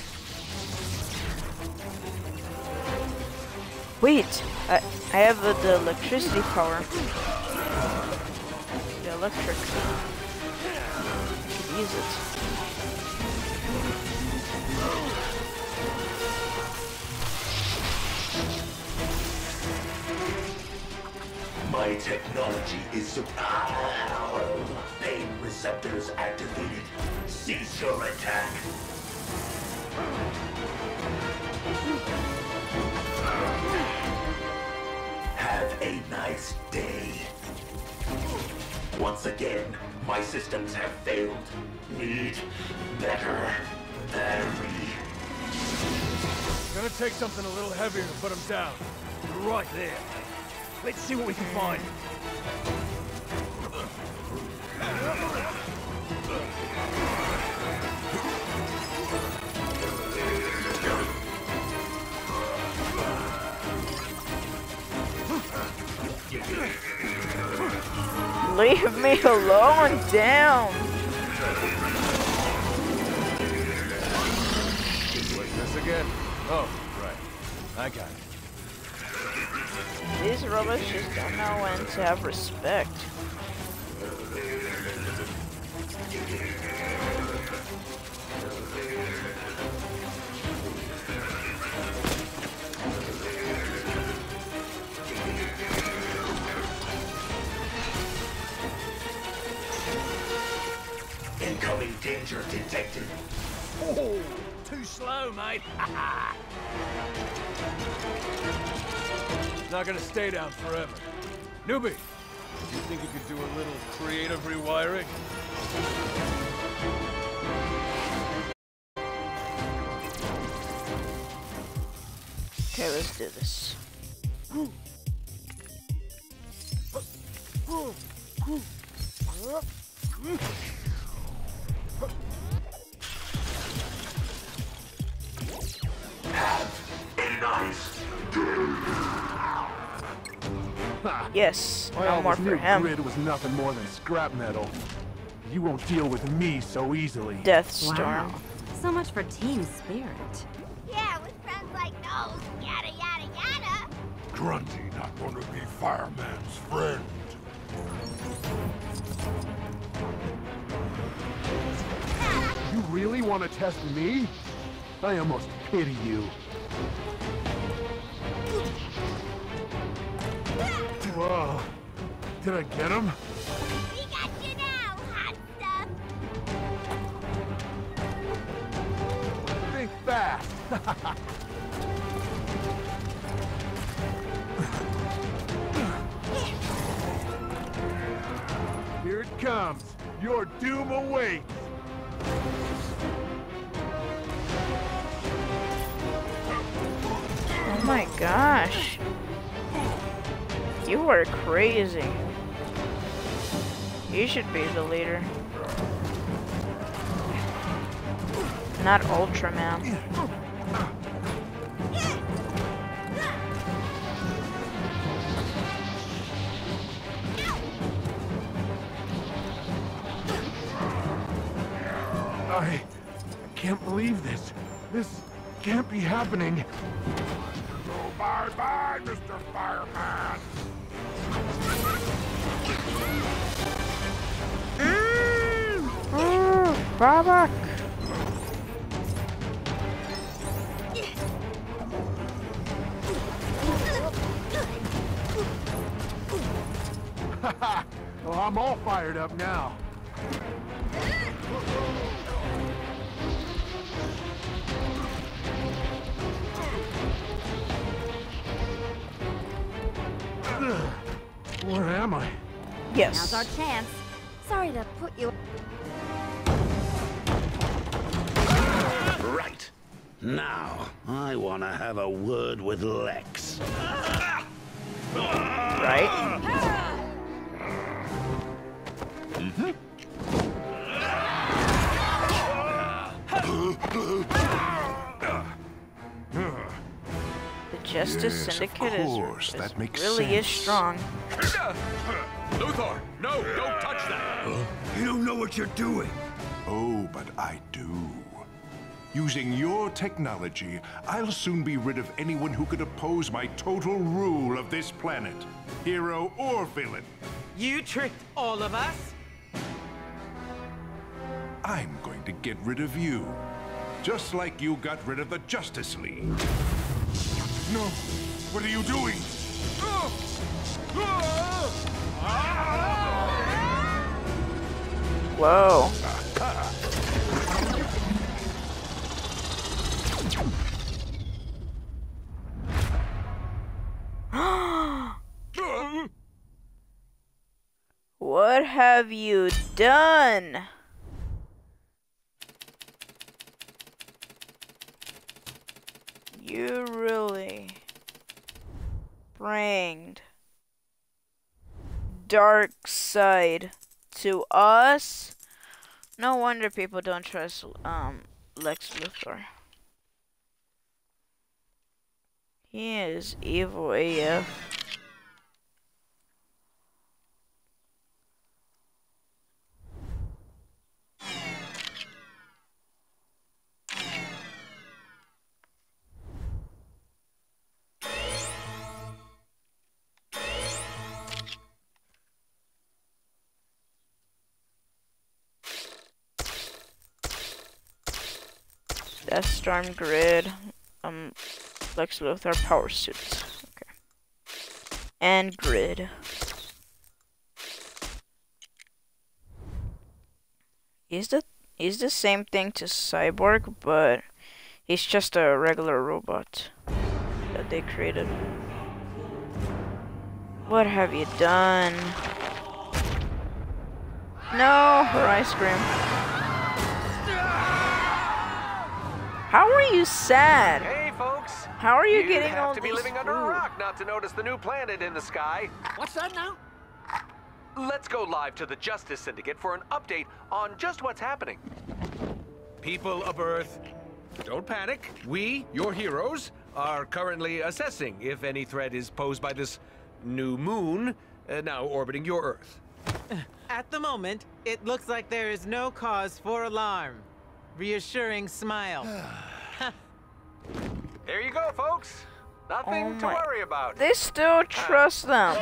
Wait! I have the electricity power. The electric. I should use it. My technology is pain receptors activated. Cease your attack. Have a nice day. Once again, my systems have failed. Need better battery. Gonna take something a little heavier to put him down. Right there. Let's see what we can find. Leave me alone, damn! Like this again? Oh, right. I got it. These robots just don't know when to have respect. Incoming danger detected. Oh, too slow, mate. Not gonna stay down forever. Newbie, you think you could do a little creative rewiring? Okay, let's do this. Yes, no more for him. Grid was nothing more than scrap metal. You won't deal with me so easily. Deathstorm. Wow. So much for team spirit. Yeah, with friends like those, yada yada yada. Grunty not gonna be Fireman's friend. You really want to test me? I almost pity you. Whoa. Did I get him? We got you now, hot stuff. Think fast. Here it comes. Your doom awaits. Oh my gosh. You are crazy. You should be the leader. Not Ultraman. I can't believe this. This can't be happening. So bye-bye, Mr. Fireman. Babak. Well, I'm all fired up now. Where am I? Yes. Now's our chance. Sorry to put you... Right. Now, I want to have a word with Lex. Right? The Justice Syndicate really is strong. Luthor, no, don't touch that. You don't know what you're doing. Oh, but I do. Using your technology, I'll soon be rid of anyone who could oppose my total rule of this planet, hero or villain. You tricked all of us? I'm going to get rid of you, just like you got rid of the Justice League. No, what are you doing? Whoa. What have you done? You really bring dark side to us? No wonder people don't trust Lex Luthor. He is evil AF. Deathstorm, Grid, Lex Luthor, power suits. Okay. And Grid. He's the same thing to Cyborg, but he's just a regular robot that they created. What have you done? No, her ice cream. How are you sad? Hey, folks. How are you getting all have to be these living under a food? rock not to notice the new planet in the sky. What's that now? Let's go live to the Justice Syndicate for an update on just what's happening. People of Earth, don't panic. We, your heroes, are currently assessing if any threat is posed by this new moon now orbiting your Earth. At the moment, it looks like there is no cause for alarm. reassuring smile. There you go, folks. Nothing to worry about. They still trust them.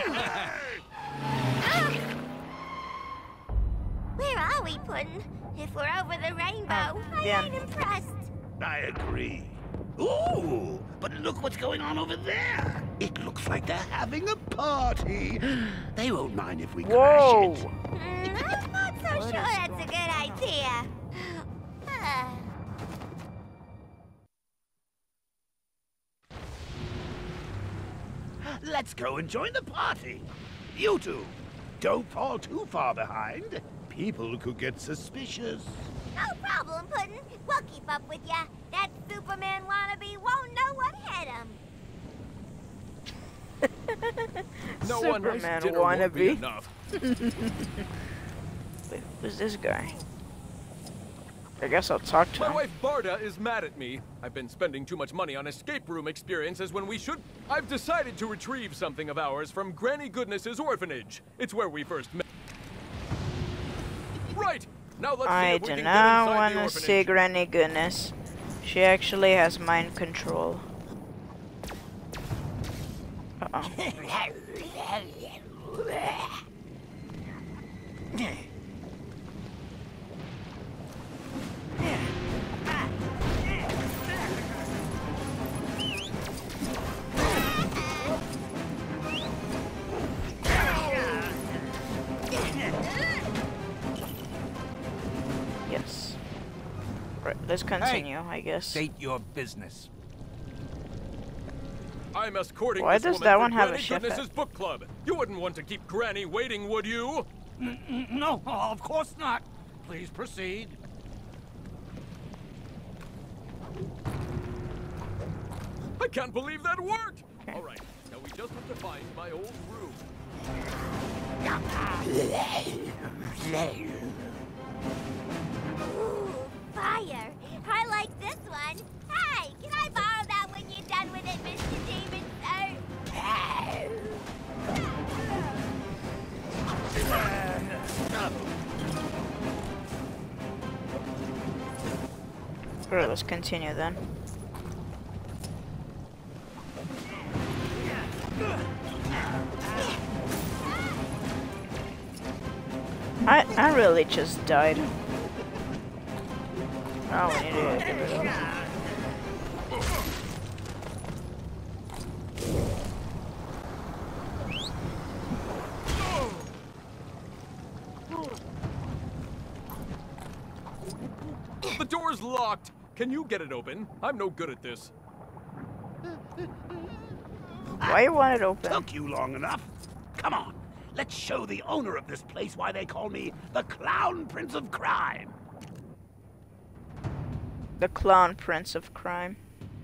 Where are we, Puddin'? If we're over the rainbow, I ain't impressed. I agree. Ooh, but look what's going on over there. It looks like they're having a party. They won't mind if we crash it. I'm not so sure that's a good idea. Let's go and join the party. You two, don't fall too far behind. People could get suspicious. No problem, Puddin'. We'll keep up with ya. That Superman wannabe won't know what hit him. No Superman dinner won't be wannabe. enough. Wait, who's this guy? I guess I'll talk to My him. wife Barda is mad at me. I've been spending too much money on escape room experiences when we should. I've decided to retrieve something of ours from Granny Goodness's orphanage. It's where we first met. Right! Now let's see I if we do can not get inside want the to orphanage. see Granny Goodness. She actually has mind control. Uh-oh. Yes. Right, let's continue, I guess. State your business. I'm escorting Why this does woman that for one have a Granny chef Goodness's book club. You wouldn't want to keep Granny waiting, would you? No, of course not. Please proceed. I can't believe that worked! All right, now we just have to find my old room. Ooh, fire. I like this one. Hey, can I borrow that when you're done with it, Mr. Demon, Alright, let's continue then. I really just died. Oh, we need to get rid of him. The door's locked. Can you get it open? I'm no good at this. Why you want it open? Took you long enough. Come on, let's show the owner of this place why they call me the Clown Prince of Crime. The Clown Prince of Crime.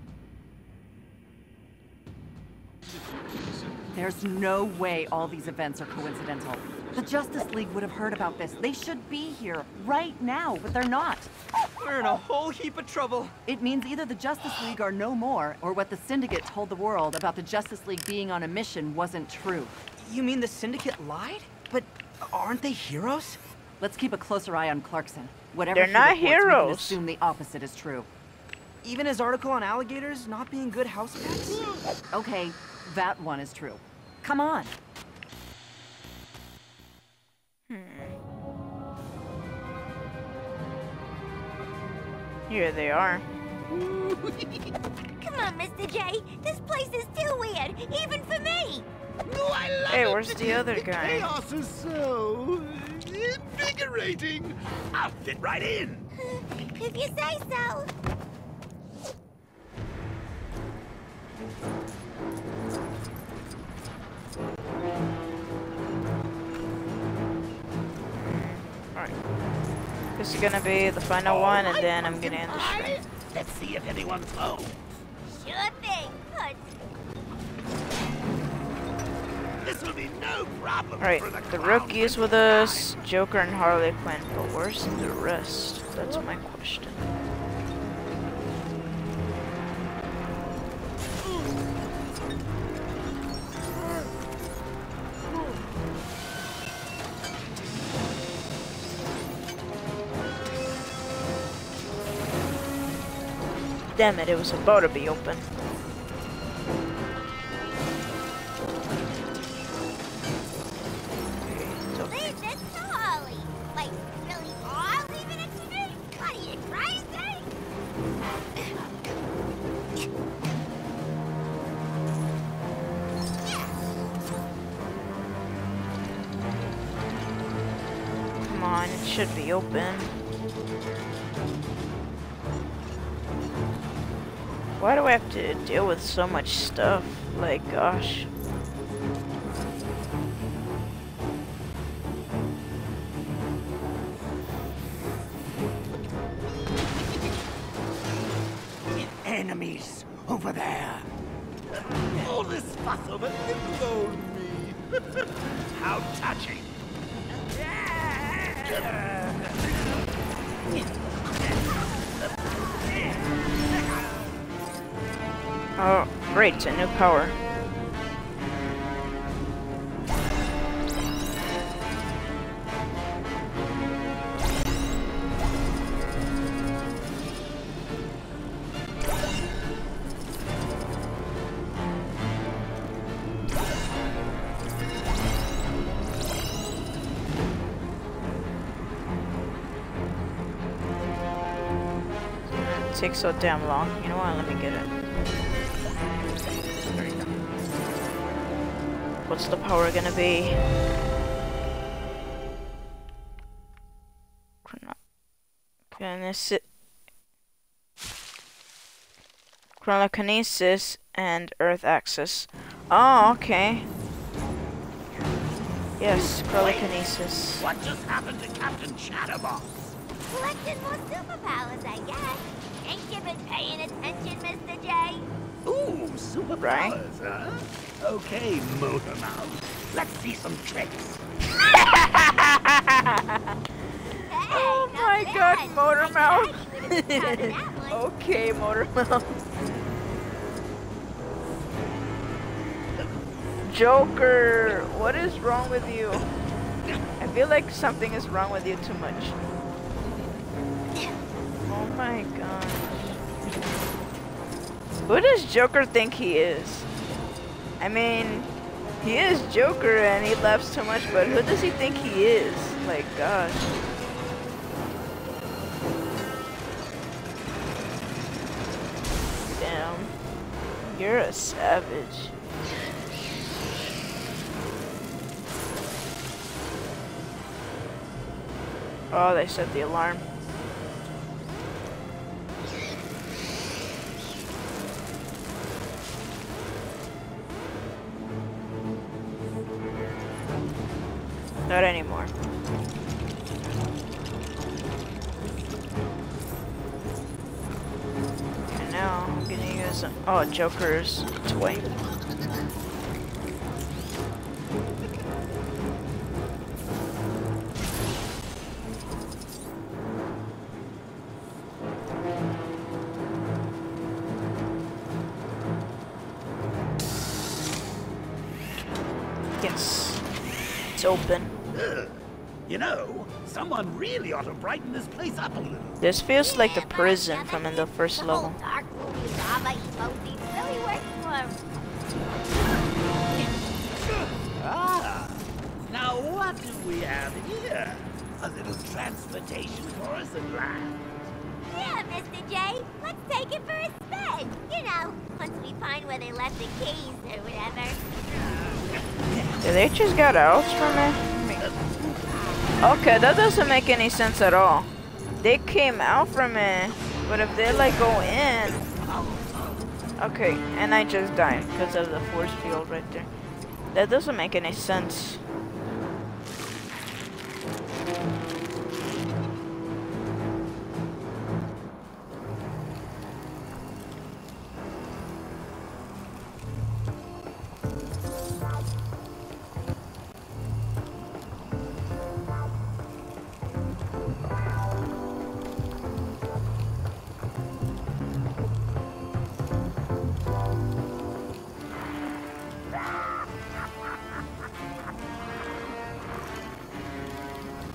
There's no way all these events are coincidental. The Justice League would have heard about this. They should be here right now, but they're not. We're in a whole heap of trouble. It means either the Justice League are no more, or what the Syndicate told the world about the Justice League being on a mission wasn't true. You mean the Syndicate lied? But aren't they heroes? Let's keep a closer eye on Clarkson. Whatever They're he not reports, we can heroes. assume the opposite is true. Even his article on alligators not being good house pets? Okay, that one is true. Come on. Here they are. Come on, Mr. J. This place is too weird, even for me. Oh, I love Hey, it. where's the other guy? Chaos is so invigorating. I'll fit right in. If you say so. Alright. This is gonna be the final one, and then I'm gonna end the stream. Let's see if anyone's home. Sure thing, Puddin'. This will be no problem Alright, for the Rookie's with us, Joker and Harley Quinn, but where's the rest? That's my question. Damn it, it was about to be open. Leave this to Holly. Wait, really all leaving it to me? What are you, crazy? Come on, it should be open. Why do I have to deal with so much stuff? Like, gosh. Enemies over there. All this fuss over little old me. How touching. Oh, great, a new power. It takes so damn long. You know what? Let me get it. What's the power gonna be? Chronokinesis and Earth Axis. Oh, okay. Yes, chronokinesis. What just happened to Captain Chatterbox? Collecting more superpowers, I guess. Ain't you been paying attention, Mr. J? Ooh, superpowers, huh? Okay, Motormouth. Let's see some tricks. Oh my god, Motormouth. Okay, Motormouth. Joker, what is wrong with you? I feel like something is wrong with you too much. Oh my gosh. Who does Joker think he is? I mean, he is Joker and he laughs too much, but who does he think he is? Like, gosh. Damn. You're a savage. Oh, they set the alarm. Not anymore. Okay, now I'm gonna use Joker's toy. Yes, it's open. You know, someone really ought to brighten this place up a little. This feels like the prison from in the first level. Dark movie lava emojis really works for him. Ah, now what do we have here? A little transportation for us at last. Yeah, Mr. J, let's take it for a spin. You know, once we find where they left the keys or whatever. Did they just get out from it? Okay, that doesn't make any sense at all. They came out from it, but if they like go in... Okay, and I just died because of the force field right there. That doesn't make any sense.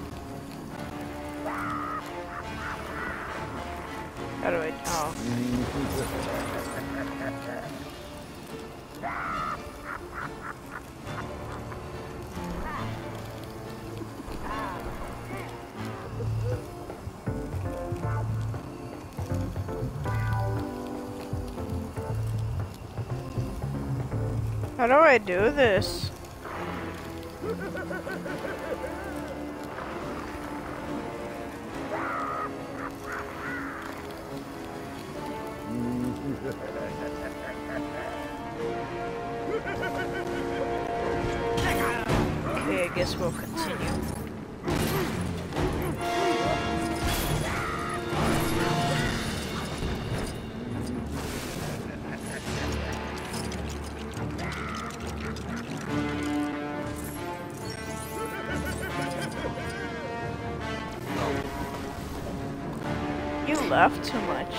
How do I... Oh. How do I do this? Okay, I guess we'll continue. You laugh too much.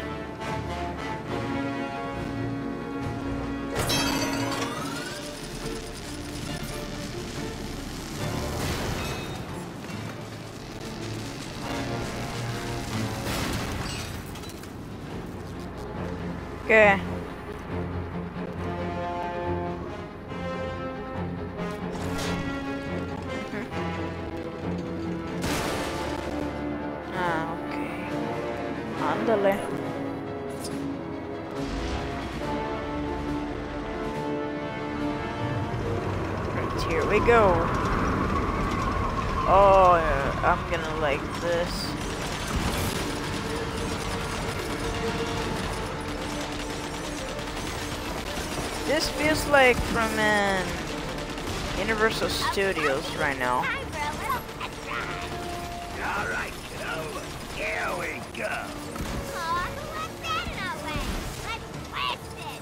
Okay. Ah, okay. Ándale. Right, here we go. Oh, I'm gonna like this. This feels like from Universal Studios right now. All right, kiddo. Here we go. Aw, who left that in our way? Let's blast it!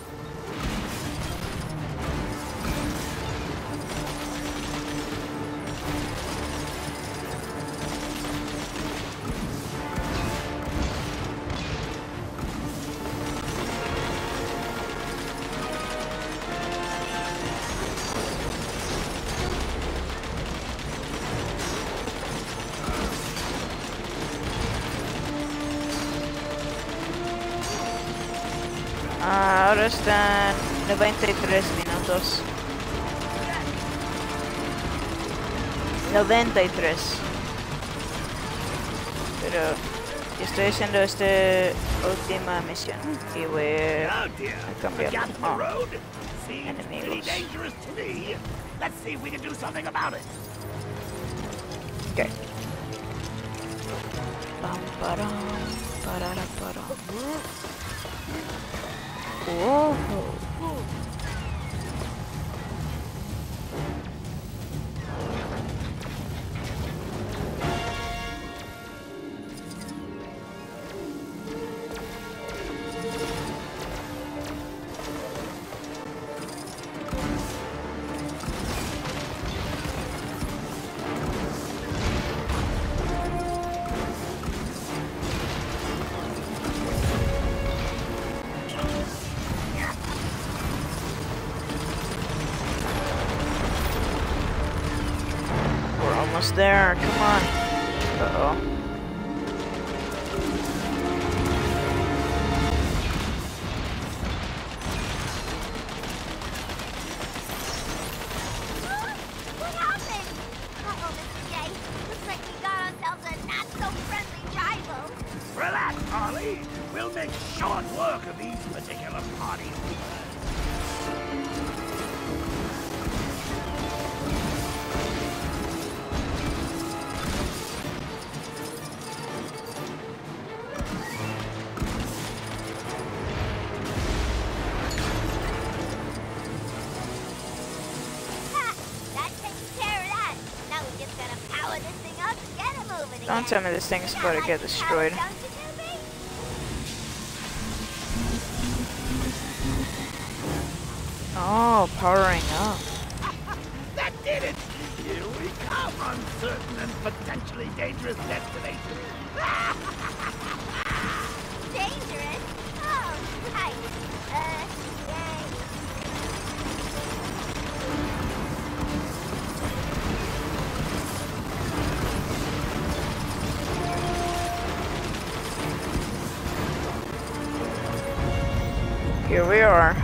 Ahora están 93 minutos. 93. Pero yo estoy haciendo esta última misión y voy a cambiar. Oh, enemigos. Let's see if we can do something about it. Okay. Pam, param, parara, param. Whoa. Almost there, come on. Uh-oh. What happened? Uh-oh, Mr. J. Looks like we got ourselves a not-so-friendly rival. Relax, Harley. We'll make short work of these particular parties. Don't tell me this thing's about to get destroyed. Oh, powering up. That did it! Here we come, uncertain and potentially dangerous destination. Dangerous? Oh, right. Yay. Here we are.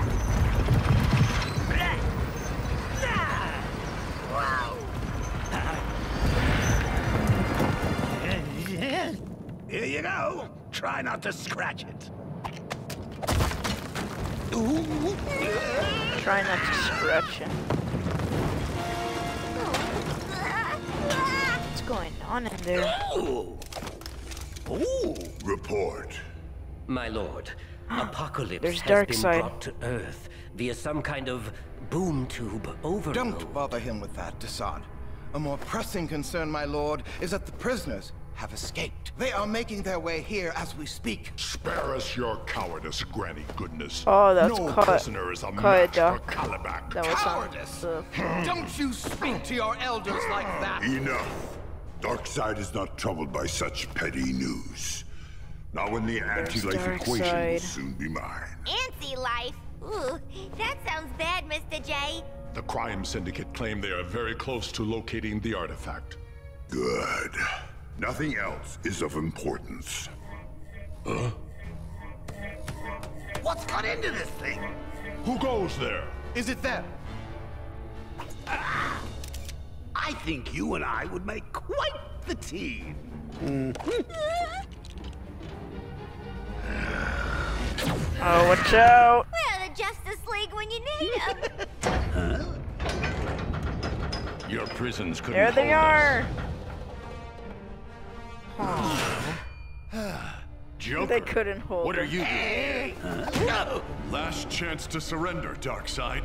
Here you go. Try not to scratch it. Try not to scratch it. What's going on in there? Report. My lord, Apocalypse There's has Dark been Side. brought to Earth via some kind of boom tube overload. Don't bother him with that, Desaad. A more pressing concern, my lord, is that the prisoners have escaped. They are making their way here as we speak. Spare us your cowardice, Granny Goodness. Oh, that's no Kai- prisoner is a Kai match for Duck. Kalibak. That was Cowardice! Don't you speak to your elders like that! Enough. Darkseid is not troubled by such petty news. Not when the anti-life equation will soon be mine. Anti-life? Ooh, that sounds bad, Mr. J. The crime syndicate claim they are very close to locating the artifact. Good. Nothing else is of importance. Huh? What's got into this thing? Who goes there? Is it them? I think you and I would make quite the team. Oh, watch out! We're the Justice League when you need them. Your prisons couldn't There they hold are! Joker, They couldn't hold what are him. you doing? No! Last chance to surrender, Darkseid.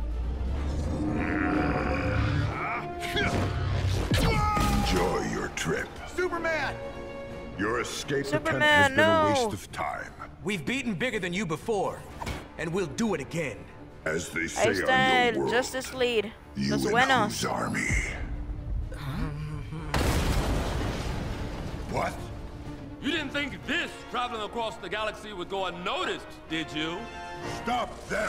Enjoy your trip. Superman! Your escape Superman, attempt has been no. a waste of time. We've beaten bigger than you before, and we'll do it again. As they Ahí say está on el your world, Justice League. you Los and buenos. whose army? What? You didn't think this traveling across the galaxy would go unnoticed, did you? Stop them!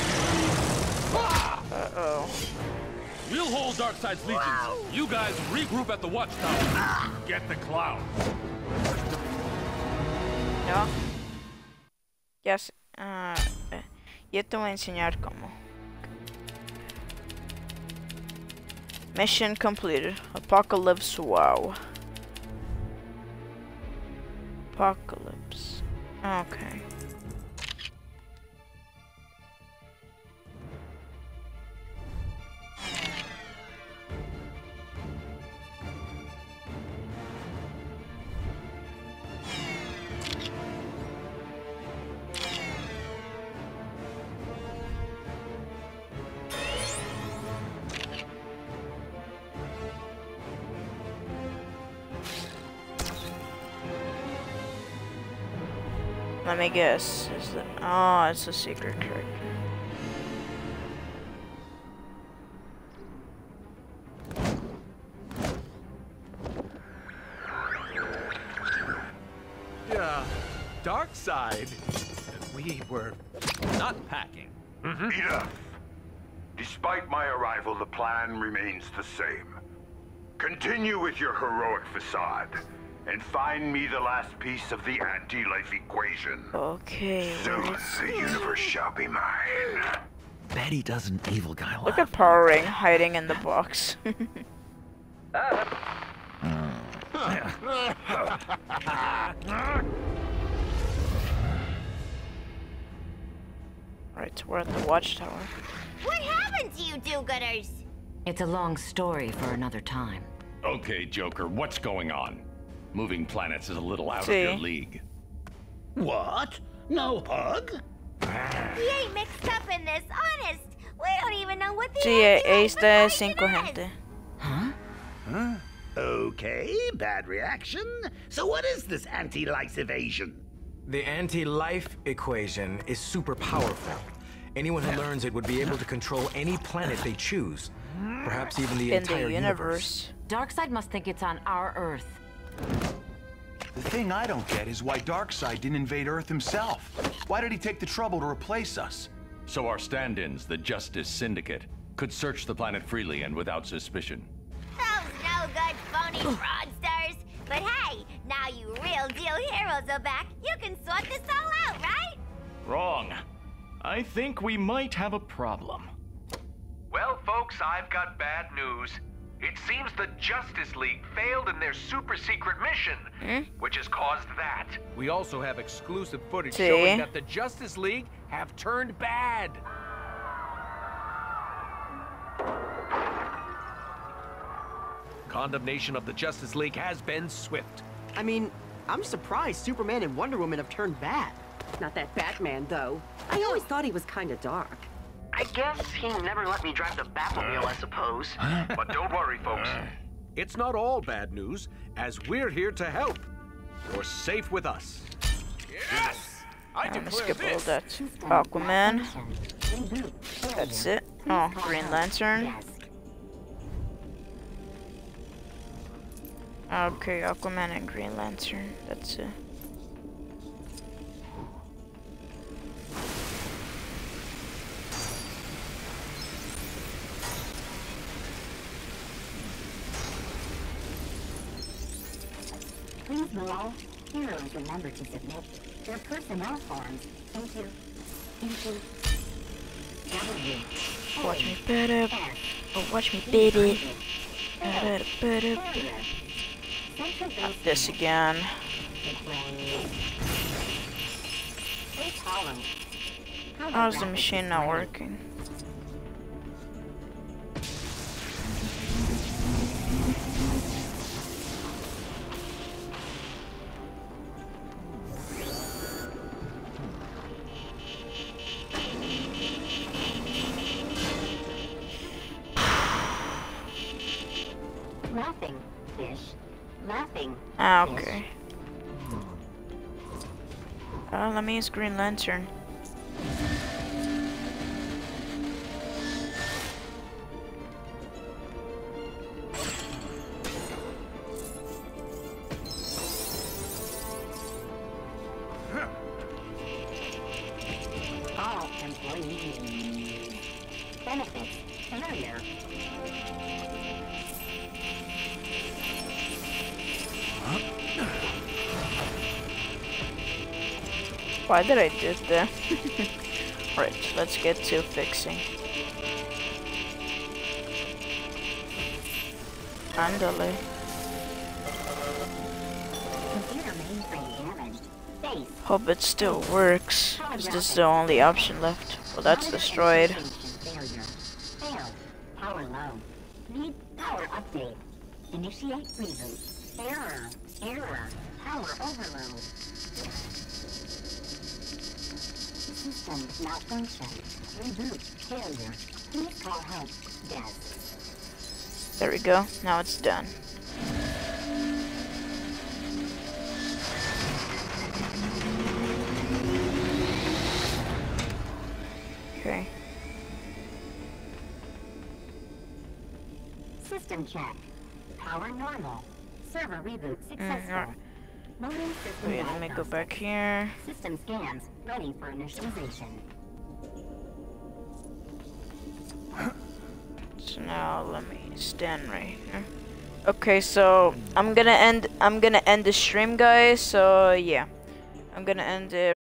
Uh-oh. We'll hold Darkseid's legions. You guys regroup at the Watchtower. Get the clown. ¿No? Yes. Yo te voy a enseñar cómo. Mission completed. Apocalypse. Wow. Apocalypse. Okay. Let me guess. Is that? Oh, it's a secret character. Darkseid? We were not packing. Enough. Despite my arrival, the plan remains the same. Continue with your heroic facade, and find me the last piece of the anti-life equation. Okay. Soon the universe shall be mine. Betty does an evil guy Look at Power Ring hiding in the box. Right, we're at the Watchtower. What happened to you do-gooders? It's a long story for another time. Okay, Joker, what's going on? Moving planets is a little out of Sí. your league. What? No hug? We ain't mixed up in this, honest. We don't even know what the Sí, ahí anti-life está equation 5 is. gente. Huh? Okay, bad reaction. So what is this anti-life evasion? The anti-life equation is super powerful. Anyone who learns it would be able to control any planet they choose. Perhaps even the In the entire universe. Darkseid must think it's on our Earth. The thing I don't get is why Darkseid didn't invade Earth himself. Why did he take the trouble to replace us? So our stand-ins, the Justice Syndicate, could search the planet freely and without suspicion. Those no-good phony fraudsters. But hey, now you real-deal heroes are back. You can sort this all out, right? Wrong. I think we might have a problem. Well, folks, I've got bad news. It seems the Justice League failed in their super secret mission, which has caused that. We also have exclusive footage showing that the Justice League have turned bad. Condemnation of the Justice League has been swift. I mean, I'm surprised Superman and Wonder Woman have turned bad. Not that Batman, though. I always thought he was kind of dark. I guess he never let me drive the Batmobile, I suppose. But don't worry, folks. It's not all bad news, as we're here to help. You're safe with us. Yes! I'm gonna skip all that. Aquaman. That's it. Oh, Green Lantern. Okay, Aquaman and Green Lantern. That's it. Please will all heroes remember to submit their personnel forms into W. Watch me better. Oh, watch me baby. Not this again. How's the machine not working? Laughing fish. Laughing. Ah, okay. Let me use Green Lantern. All employees. Benefits. Carrier. Why did I do that? Right, let's get to fixing. Andale. Hope it still works, because this is the only option left. Well, that's destroyed. Power low. Need power update. Initiate reboot. Error. Power overload. System malfunction. Reboot. Failure. Please call help. Desk. There we go. Now it's done. Okay. System check. Power normal. Server reboot successful. Loading system. Wait, let me go back here. System scans ready for initialization. So now let me stand right here. Okay, so I'm gonna end the stream, guys. So yeah, I'm gonna end it